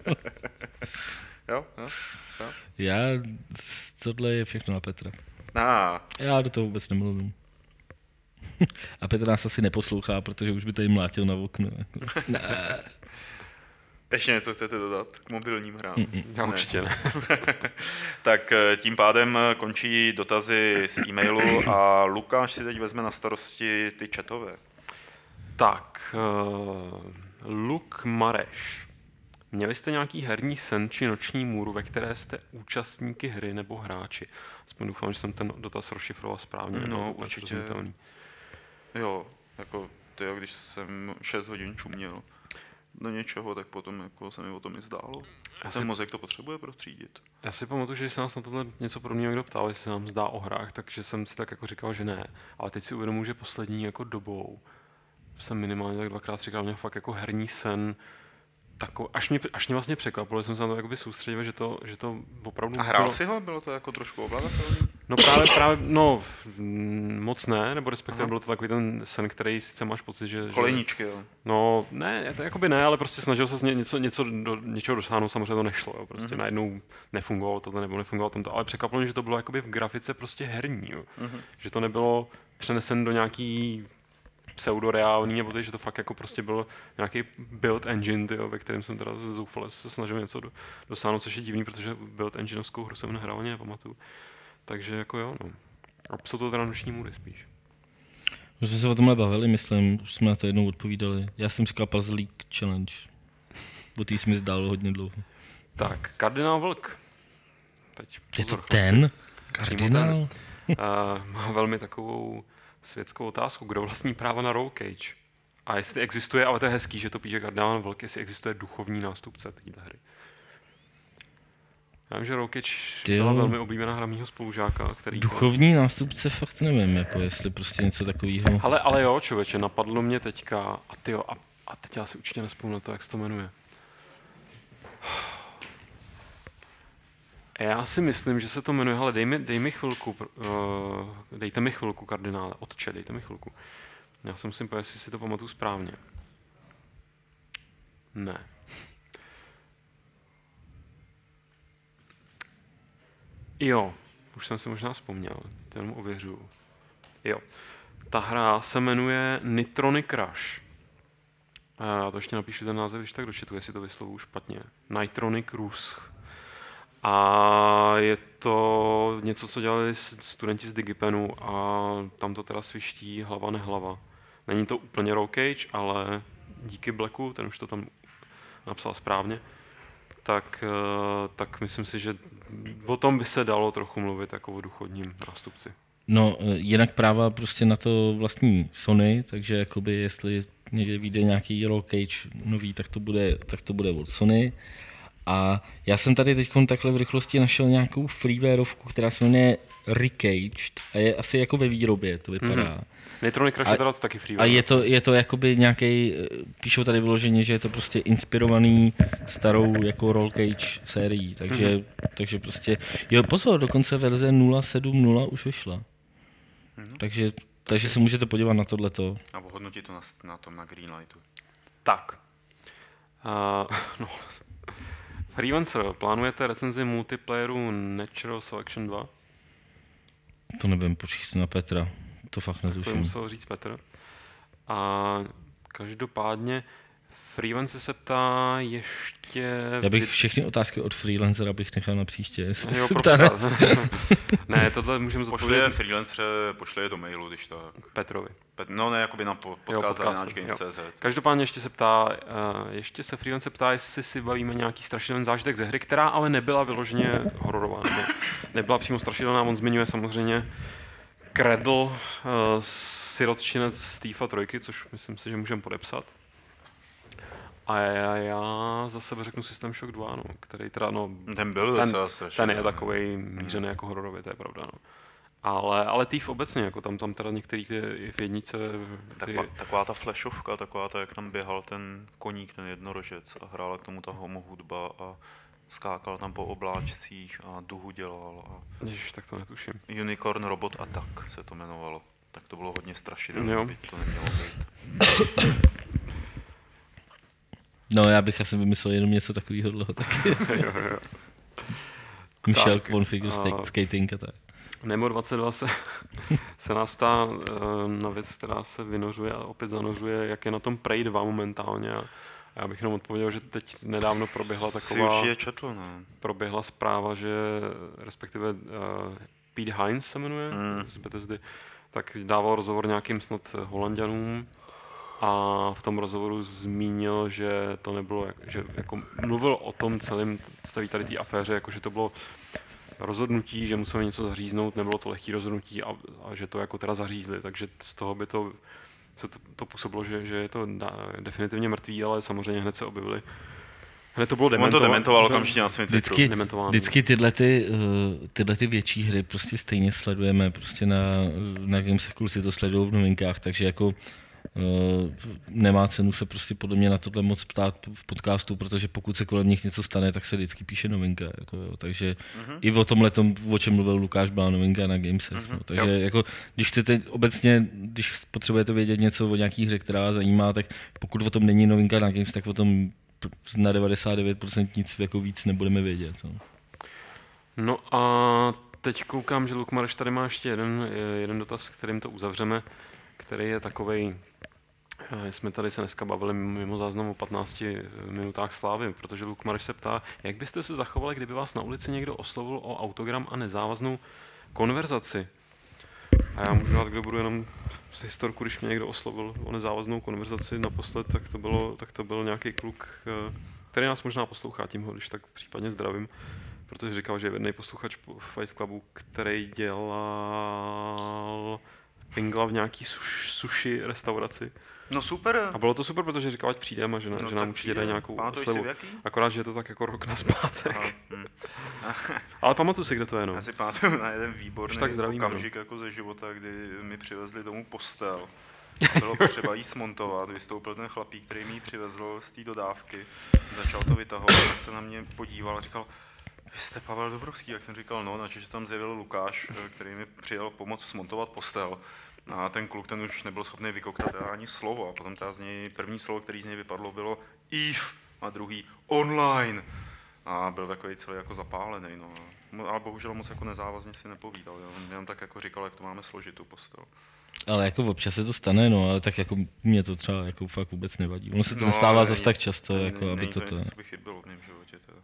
Jo, jo, jo. Já, tohle je všechno na Petra. Ah. Já do toho vůbec nemluvím. A Petr nás asi neposlouchá, protože už by tady mlátil na okno. Ne. Ještě něco chcete dodat k mobilním hrám? Mm, já určitě ne. Tak tím pádem končí dotazy z e-mailu a Lukáš si teď vezme na starosti ty chatové. Tak, uh, Luk Mareš. Měli jste nějaký herní sen či noční můru, ve které jste účastníky hry nebo hráči? Aspoň doufám, že jsem ten dotaz rozšifroval správně. No, určitě. Jo, jako tyjo, když jsem šest hodin čuměl do něčeho, tak potom jako se mi o tom i zdálo. Já Ten si, mozek to potřebuje prostřídit. Já si pamatuju, že když se nás na tohle něco podobného někdo ptal, jestli se nám zdá o hrách, takže jsem si tak jako říkal, že ne. Ale teď si uvědomuji, že poslední jako dobou jsem minimálně tak dvakrát říkal, mě fakt jako herní sen, Tako, až, mě, až mě vlastně překvapilo, jsem se na to jakoby soustředil, že to, že to opravdu... A hrál bylo... si ho? Bylo to jako trošku ovladatelné? No právě, právě, no moc ne, nebo respektive Aha. Bylo to takový ten sen, který sice máš pocit, že... Kolejničky, že, jo. No ne, to jakoby ne, ale prostě snažil se něco, něco do něčeho dosáhnout, samozřejmě to nešlo, jo. Prostě mm-hmm. najednou nefungovalo to, nebo nefungovalo tamto, ale překvapilo mě, že to bylo jakoby v grafice prostě herní, jo. Mm-hmm. Že to nebylo přenesen do nějaký pseudoreální, nebo to, že to fakt jako prostě byl nějaký build engine, tyjo, ve kterém jsem teda zoufale se snažil něco do, dosáhnout, což je divný, protože build engineovskou hru jsem nehrál ani nepamatuju. Takže jako jo, no. A jsou to teda noční můry spíš. Už jsme se o tomhle bavili, myslím, už jsme na to jednou odpovídali. Já jsem říkal Puzzle League Challenge. O tý jsi mi zdál hodně dlouho. Tak, Kardinál Vlk. Teď Je to pozor, ten? chlapci. Kardinál? Uh, má velmi takovou světskou otázku. Kdo vlastní práva na Roll Cage? A jestli existuje, ale to je hezký, že to píše Kardinál Vlk, jestli existuje duchovní nástupce téhle hry. Já vím, že Roll Cage byla velmi oblíbená hra mýho spolužáka, který... Duchovní nástupce fakt nevím, jako jestli prostě něco takového. Ale, ale jo, člověče, napadlo mě teďka, a tyjo, a, a teď já si určitě nespomínám to, jak se to jmenuje. Já si myslím, že se to jmenuje, ale dej mi, dej mi chvilku, uh, dejte mi chvilku, kardinále, otče, dejte mi chvilku. Já si musím povedat, jestli si to pamatuju správně. Ne. Jo, už jsem si možná vzpomněl, to jenom ověřuju. Jo, ta hra se jmenuje Nitronic Rush. Já to ještě napíšu ten název, když tak dočetu, jestli to vyslovuju špatně. Nitronic Rush. A je to něco, co dělali studenti z Digipenu a tam to teda sviští hlava nehlava. Není to úplně Roll Cage, ale díky Blacku, ten už to tam napsal správně, tak, tak myslím si, že o tom by se dalo trochu mluvit jako o duchovním nástupci. No, jinak práva prostě na to vlastní Sony, takže jakoby jestli někde vyjde nějaký Roll Cage nový, tak to bude, tak to bude od Sony. A já jsem tady teď takhle v rychlosti našel nějakou freewareovku, která se jmenuje Recaged a je asi jako ve výrobě, to vypadá. Mm-hmm. Nitronic Rush je teda taky freeware. A je to, je to jakoby nějaký, píšou tady vyloženě, že je to prostě inspirovaný starou jako Roll Cage sérií, takže, mm-hmm. takže prostě, jo pozor, dokonce verze nula sedm nula už vyšla. Mm-hmm. Takže, takže se můžete podívat na tohleto. A ohodnotit to na, na tom, na Greenlightu. Tak. Uh, no. Freelancer, plánujete recenzi multiplayeru Natural Selection dva? To nevím, počít na Petra. To fakt netuším. To musel říct Petr. A každopádně Freelancer se ptá ještě... Já bych všechny otázky od freelancera bych nechal na příště. Jo, ne, tohle můžeme zodpovědět. Pošli freelancere, pošli je do mailu, když tak. Petrovi. Pet, no ne, jakoby na podcast zavináč games tečka cé zet. Každopádně ještě se ptá, uh, ještě se freelancer ptá, jestli si bavíme nějaký strašidelný zážitek ze hry, která ale nebyla vyloženě hororová, nebo nebyla přímo strašidelná. On zmiňuje samozřejmě Cradle, uh, sirotčinec Steve'a trojky, což myslím si, že můžeme podepsat. A já, já za sebe řeknu System Shock dva, no, který teda, no... Ten byl ten, docela strašný. Ten je takovej mířený jako hororově, to je pravda, no. Ale, ale Thief obecně, jako tam, tam teda některý ty v jednice... Ty... Taková, taková ta flashovka, taková ta, jak tam běhal ten koník, ten jednorožec a hrála k tomu ta homo hudba a skákal tam po obláčcích a duhu dělal. A... Ježiš, tak to netuším. Unicorn Robot Attack se to jmenovalo. Tak to bylo hodně strašidelné, by to nemělo být. No, já bych asi vymyslel jenom něco takového dlouho taky. jo, jo. Michel Configure uh, Skating a tak. Nemo dvacet dva se, se nás ptá uh, na věc, která se vynořuje a opět zanořuje, jak je na tom Prey dva momentálně. A já bych jenom odpověděl, že teď nedávno proběhla taková... Si četl, ne? Proběhla zpráva, že respektive uh, Pete Hines se jmenuje, mm. z Bethesdy, tak dával rozhovor nějakým snad Holanďanům a v tom rozhovoru zmínil, že to nebylo, že jako mluvil o tom celém, celé tady té aféře, jako že to bylo rozhodnutí, že museli něco zaříznout, nebylo to lehké rozhodnutí a, a že to jako teda zařízli, takže z toho by to, se to, to působilo, že, že je to da, definitivně mrtvý, ale samozřejmě hned se objevili. Hned to bylo dementoval. On to dementoval okamžitě na svém vždycky, vždycky tyhle, ty, tyhle ty větší hry prostě stejně sledujeme, prostě na, na Gameseculu si to sledují v novinkách, takže jako Uh, nemá cenu se prostě podle mě na tohle moc ptát v podcastu, protože pokud se kolem nich něco stane, tak se vždycky píše novinka. Jako, jo. Takže uh-huh. i o tomhletom, o čem mluvil Lukáš, byla novinka na Gamesech. Uh-huh. No. Takže jako, když chcete obecně, když potřebujete vědět něco o nějaký hře, která vás zajímá, tak pokud o tom není novinka na Games, tak o tom na devadesát devět procent nic jako víc nebudeme vědět. No, no a teď koukám, že Luke Mareš tady má ještě jeden, jeden dotaz, kterým to uzavřeme, který je takovej. Jsme tady se dneska bavili mimo záznam o patnácti minutách slávy, protože Luke Mareš se ptá, jak byste se zachovali, kdyby vás na ulici někdo oslovil o autogram a nezávaznou konverzaci? A já můžu dát, kdo budu jenom z historku, když mě někdo oslovil o nezávaznou konverzaci naposled, tak to, bylo, tak to byl nějaký kluk, který nás možná poslouchá, tím ho když tak případně zdravím, protože říkal, že je jednej posluchač Fight Clubu, který dělal pingla v nějaký suš, sushi restauraci. No super. A bylo to super, protože říkal, ať přijdeme a že, no, že nám určitě dají nějakou slevu. Akorát, že je to tak jako rok nazpátek. Hmm. Ale pamatuju si, kde to je, no. Já si pamatuju na jeden výborný tak zdravím, okamžik no. jako ze života, kdy mi přivezli domů postel. A bylo potřeba jí smontovat, vystoupil ten chlapík, který mi ji přivezl z té dodávky. Začal to vytahovat, tak se na mě podíval a říkal, vy jste Pavel Dobrovský, jak jsem říkal, no, načež tam zjevil Lukáš, který mi přijel pomoct smontovat postel. A ten kluk, ten už nebyl schopný vykoktat ani slovo. A potom ta z něj, první slovo, který z něj vypadlo, bylo Eve a druhý online. A byl takový celý jako zapálený. No. Ale bohužel moc jako nezávazně si nepovídal. Jo. On jenom tak jako říkal, jak to máme složit tu postel. Ale jako občas se to stane, no, ale tak jako mě to třeba jako fakt vůbec nevadí. Ono se to no, nestává zas tak často, ne, jako ne, aby to... to něco, co by chybilo v mém životě. Teda.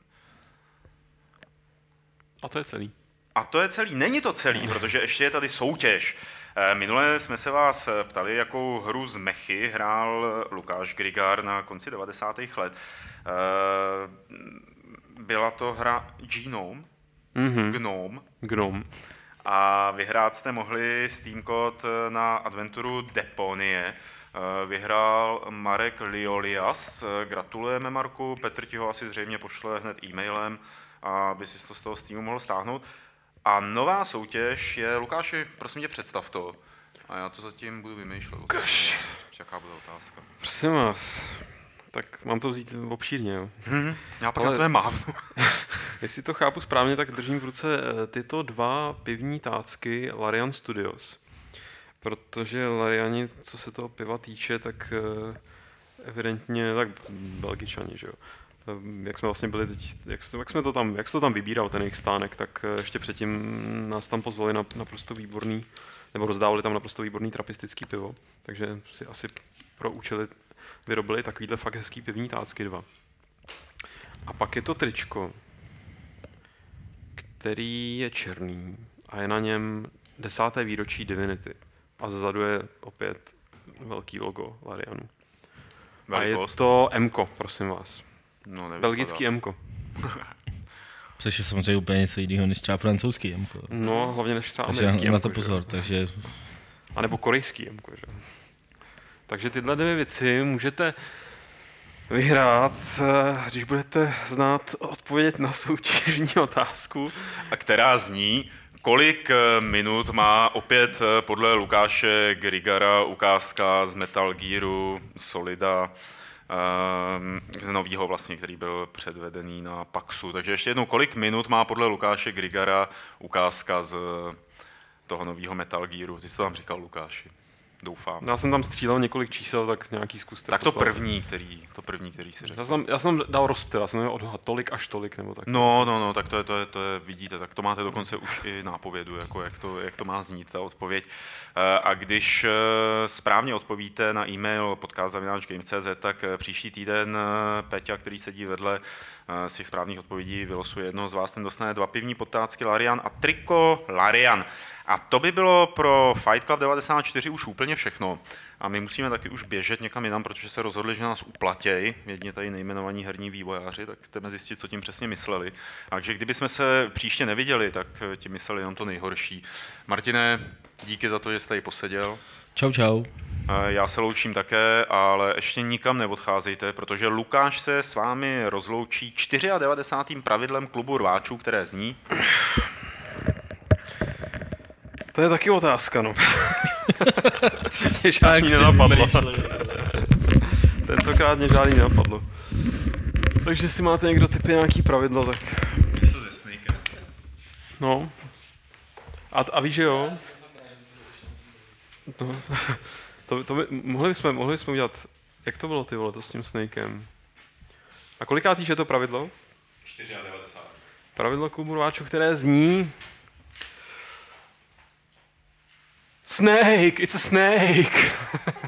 A to je celý. A to je celý. Není to celý, protože ještě je tady soutěž. Minule jsme se vás ptali, jakou hru z mechy hrál Lukáš Grigar na konci devadesátých let. Byla to hra Genome, mm-hmm. Gnome. Gnome. A vyhrát jste mohli Steam kód na adventuru Deponie. Vyhrál Marek Liolias. Gratulujeme, Marku. Petr ti ho asi zřejmě pošle hned e-mailem, aby si to z toho Steamu mohl stáhnout. A nová soutěž je, Lukáši, prosím tě, představ to. A já to zatím budu vymýšlet. Lukáš. Jaká bude otázka? Prosím vás. Tak mám to vzít obšírně, jo. Hmm, já pak Ale... na tvé mávnu. Jestli to chápu správně, tak držím v ruce tyto dva pivní tácky Larian Studios. Protože Lariani, co se toho piva týče, tak evidentně, tak Belgičani, že jo. Jak jsme vlastně byli teď, jak, jak jsme to tam, jak se to tam vybíral, ten jejich stánek, tak ještě předtím nás tam pozvali na naprosto výborný, nebo rozdávali tam naprosto výborný trapistický pivo, takže si asi pro účely vyrobili takovýhle fakt hezký pivní tácky dva. A pak je to tričko, který je černý a je na něm desáté výročí Divinity. A zezadu je opět velký logo Larianu. Velikost. A je to M-ko, prosím vás. No, belgický M-ko. Což je samozřejmě úplně něco jiného než třeba francouzský M-ko. No, hlavně než třeba takže americký na M-ko, to pozor, že? takže... A nebo korejský M-ko, že? Takže tyhle dvě věci můžete vyhrát, když budete znát odpovědět na soutěžní otázku. A která zní, kolik minut má opět podle Lukáše Grigara ukázka z Metal Gearu Solida, z novýho vlastně, který byl předvedený na Paxu. Takže ještě jednou, kolik minut má podle Lukáše Grigara ukázka z toho novýho Metal Gearu? Ty jsi to tam říkal, Lukáši. Doufám. Já jsem tam střílel několik čísel, tak nějaký zkuste. Tak to první, který, to první, který si řekl. Já jsem, já jsem tam dal rozptyl, já jsem měl odhad tolik až tolik, nebo tak. No, no, no, tak to je, to je, to je, vidíte, tak to máte dokonce už i nápovědu, jako jak to, jak to má znít, ta odpověď. A když správně odpovíte na e-mail podcast zavináč games tečka cé zet, tak příští týden Peťa, který sedí vedle z těch správných odpovědí, vylosuje jednoho z vás, ten dostane dva pivní potácky Larian a triko Larian. A to by bylo pro Fight Club devadesát čtyři už úplně všechno. A my musíme taky už běžet někam jinam, protože se rozhodli, že nás uplatěj, jedni tady nejmenovaní herní vývojáři, tak chceme zjistit, co tím přesně mysleli. Takže kdybychom se příště neviděli, tak ti mysleli jenom to nejhorší. Martine, díky za to, že jsi tady poseděl. Čau, čau. Já se loučím také, ale ještě nikam neodcházejte, protože Lukáš se s vámi rozloučí devadesátým čtvrtým pravidlem klubu rváčů, které zní... To je taky otázka, no. Mě žádný nenapadlo. Tentokrát mě žádný nenapadlo. Takže si máte někdo typy nějaký pravidlo, tak... Víš to ze Snakem. No. A, a víš, že jo? No. To, to by, mohli bychom, mohli bychom udělat... Jak to bylo, ty vole, to s tím Snakem? A kolikátýž je to pravidlo? devadesát čtyři. Pravidlo klubu rváčů, které zní... Snake, it's a snake.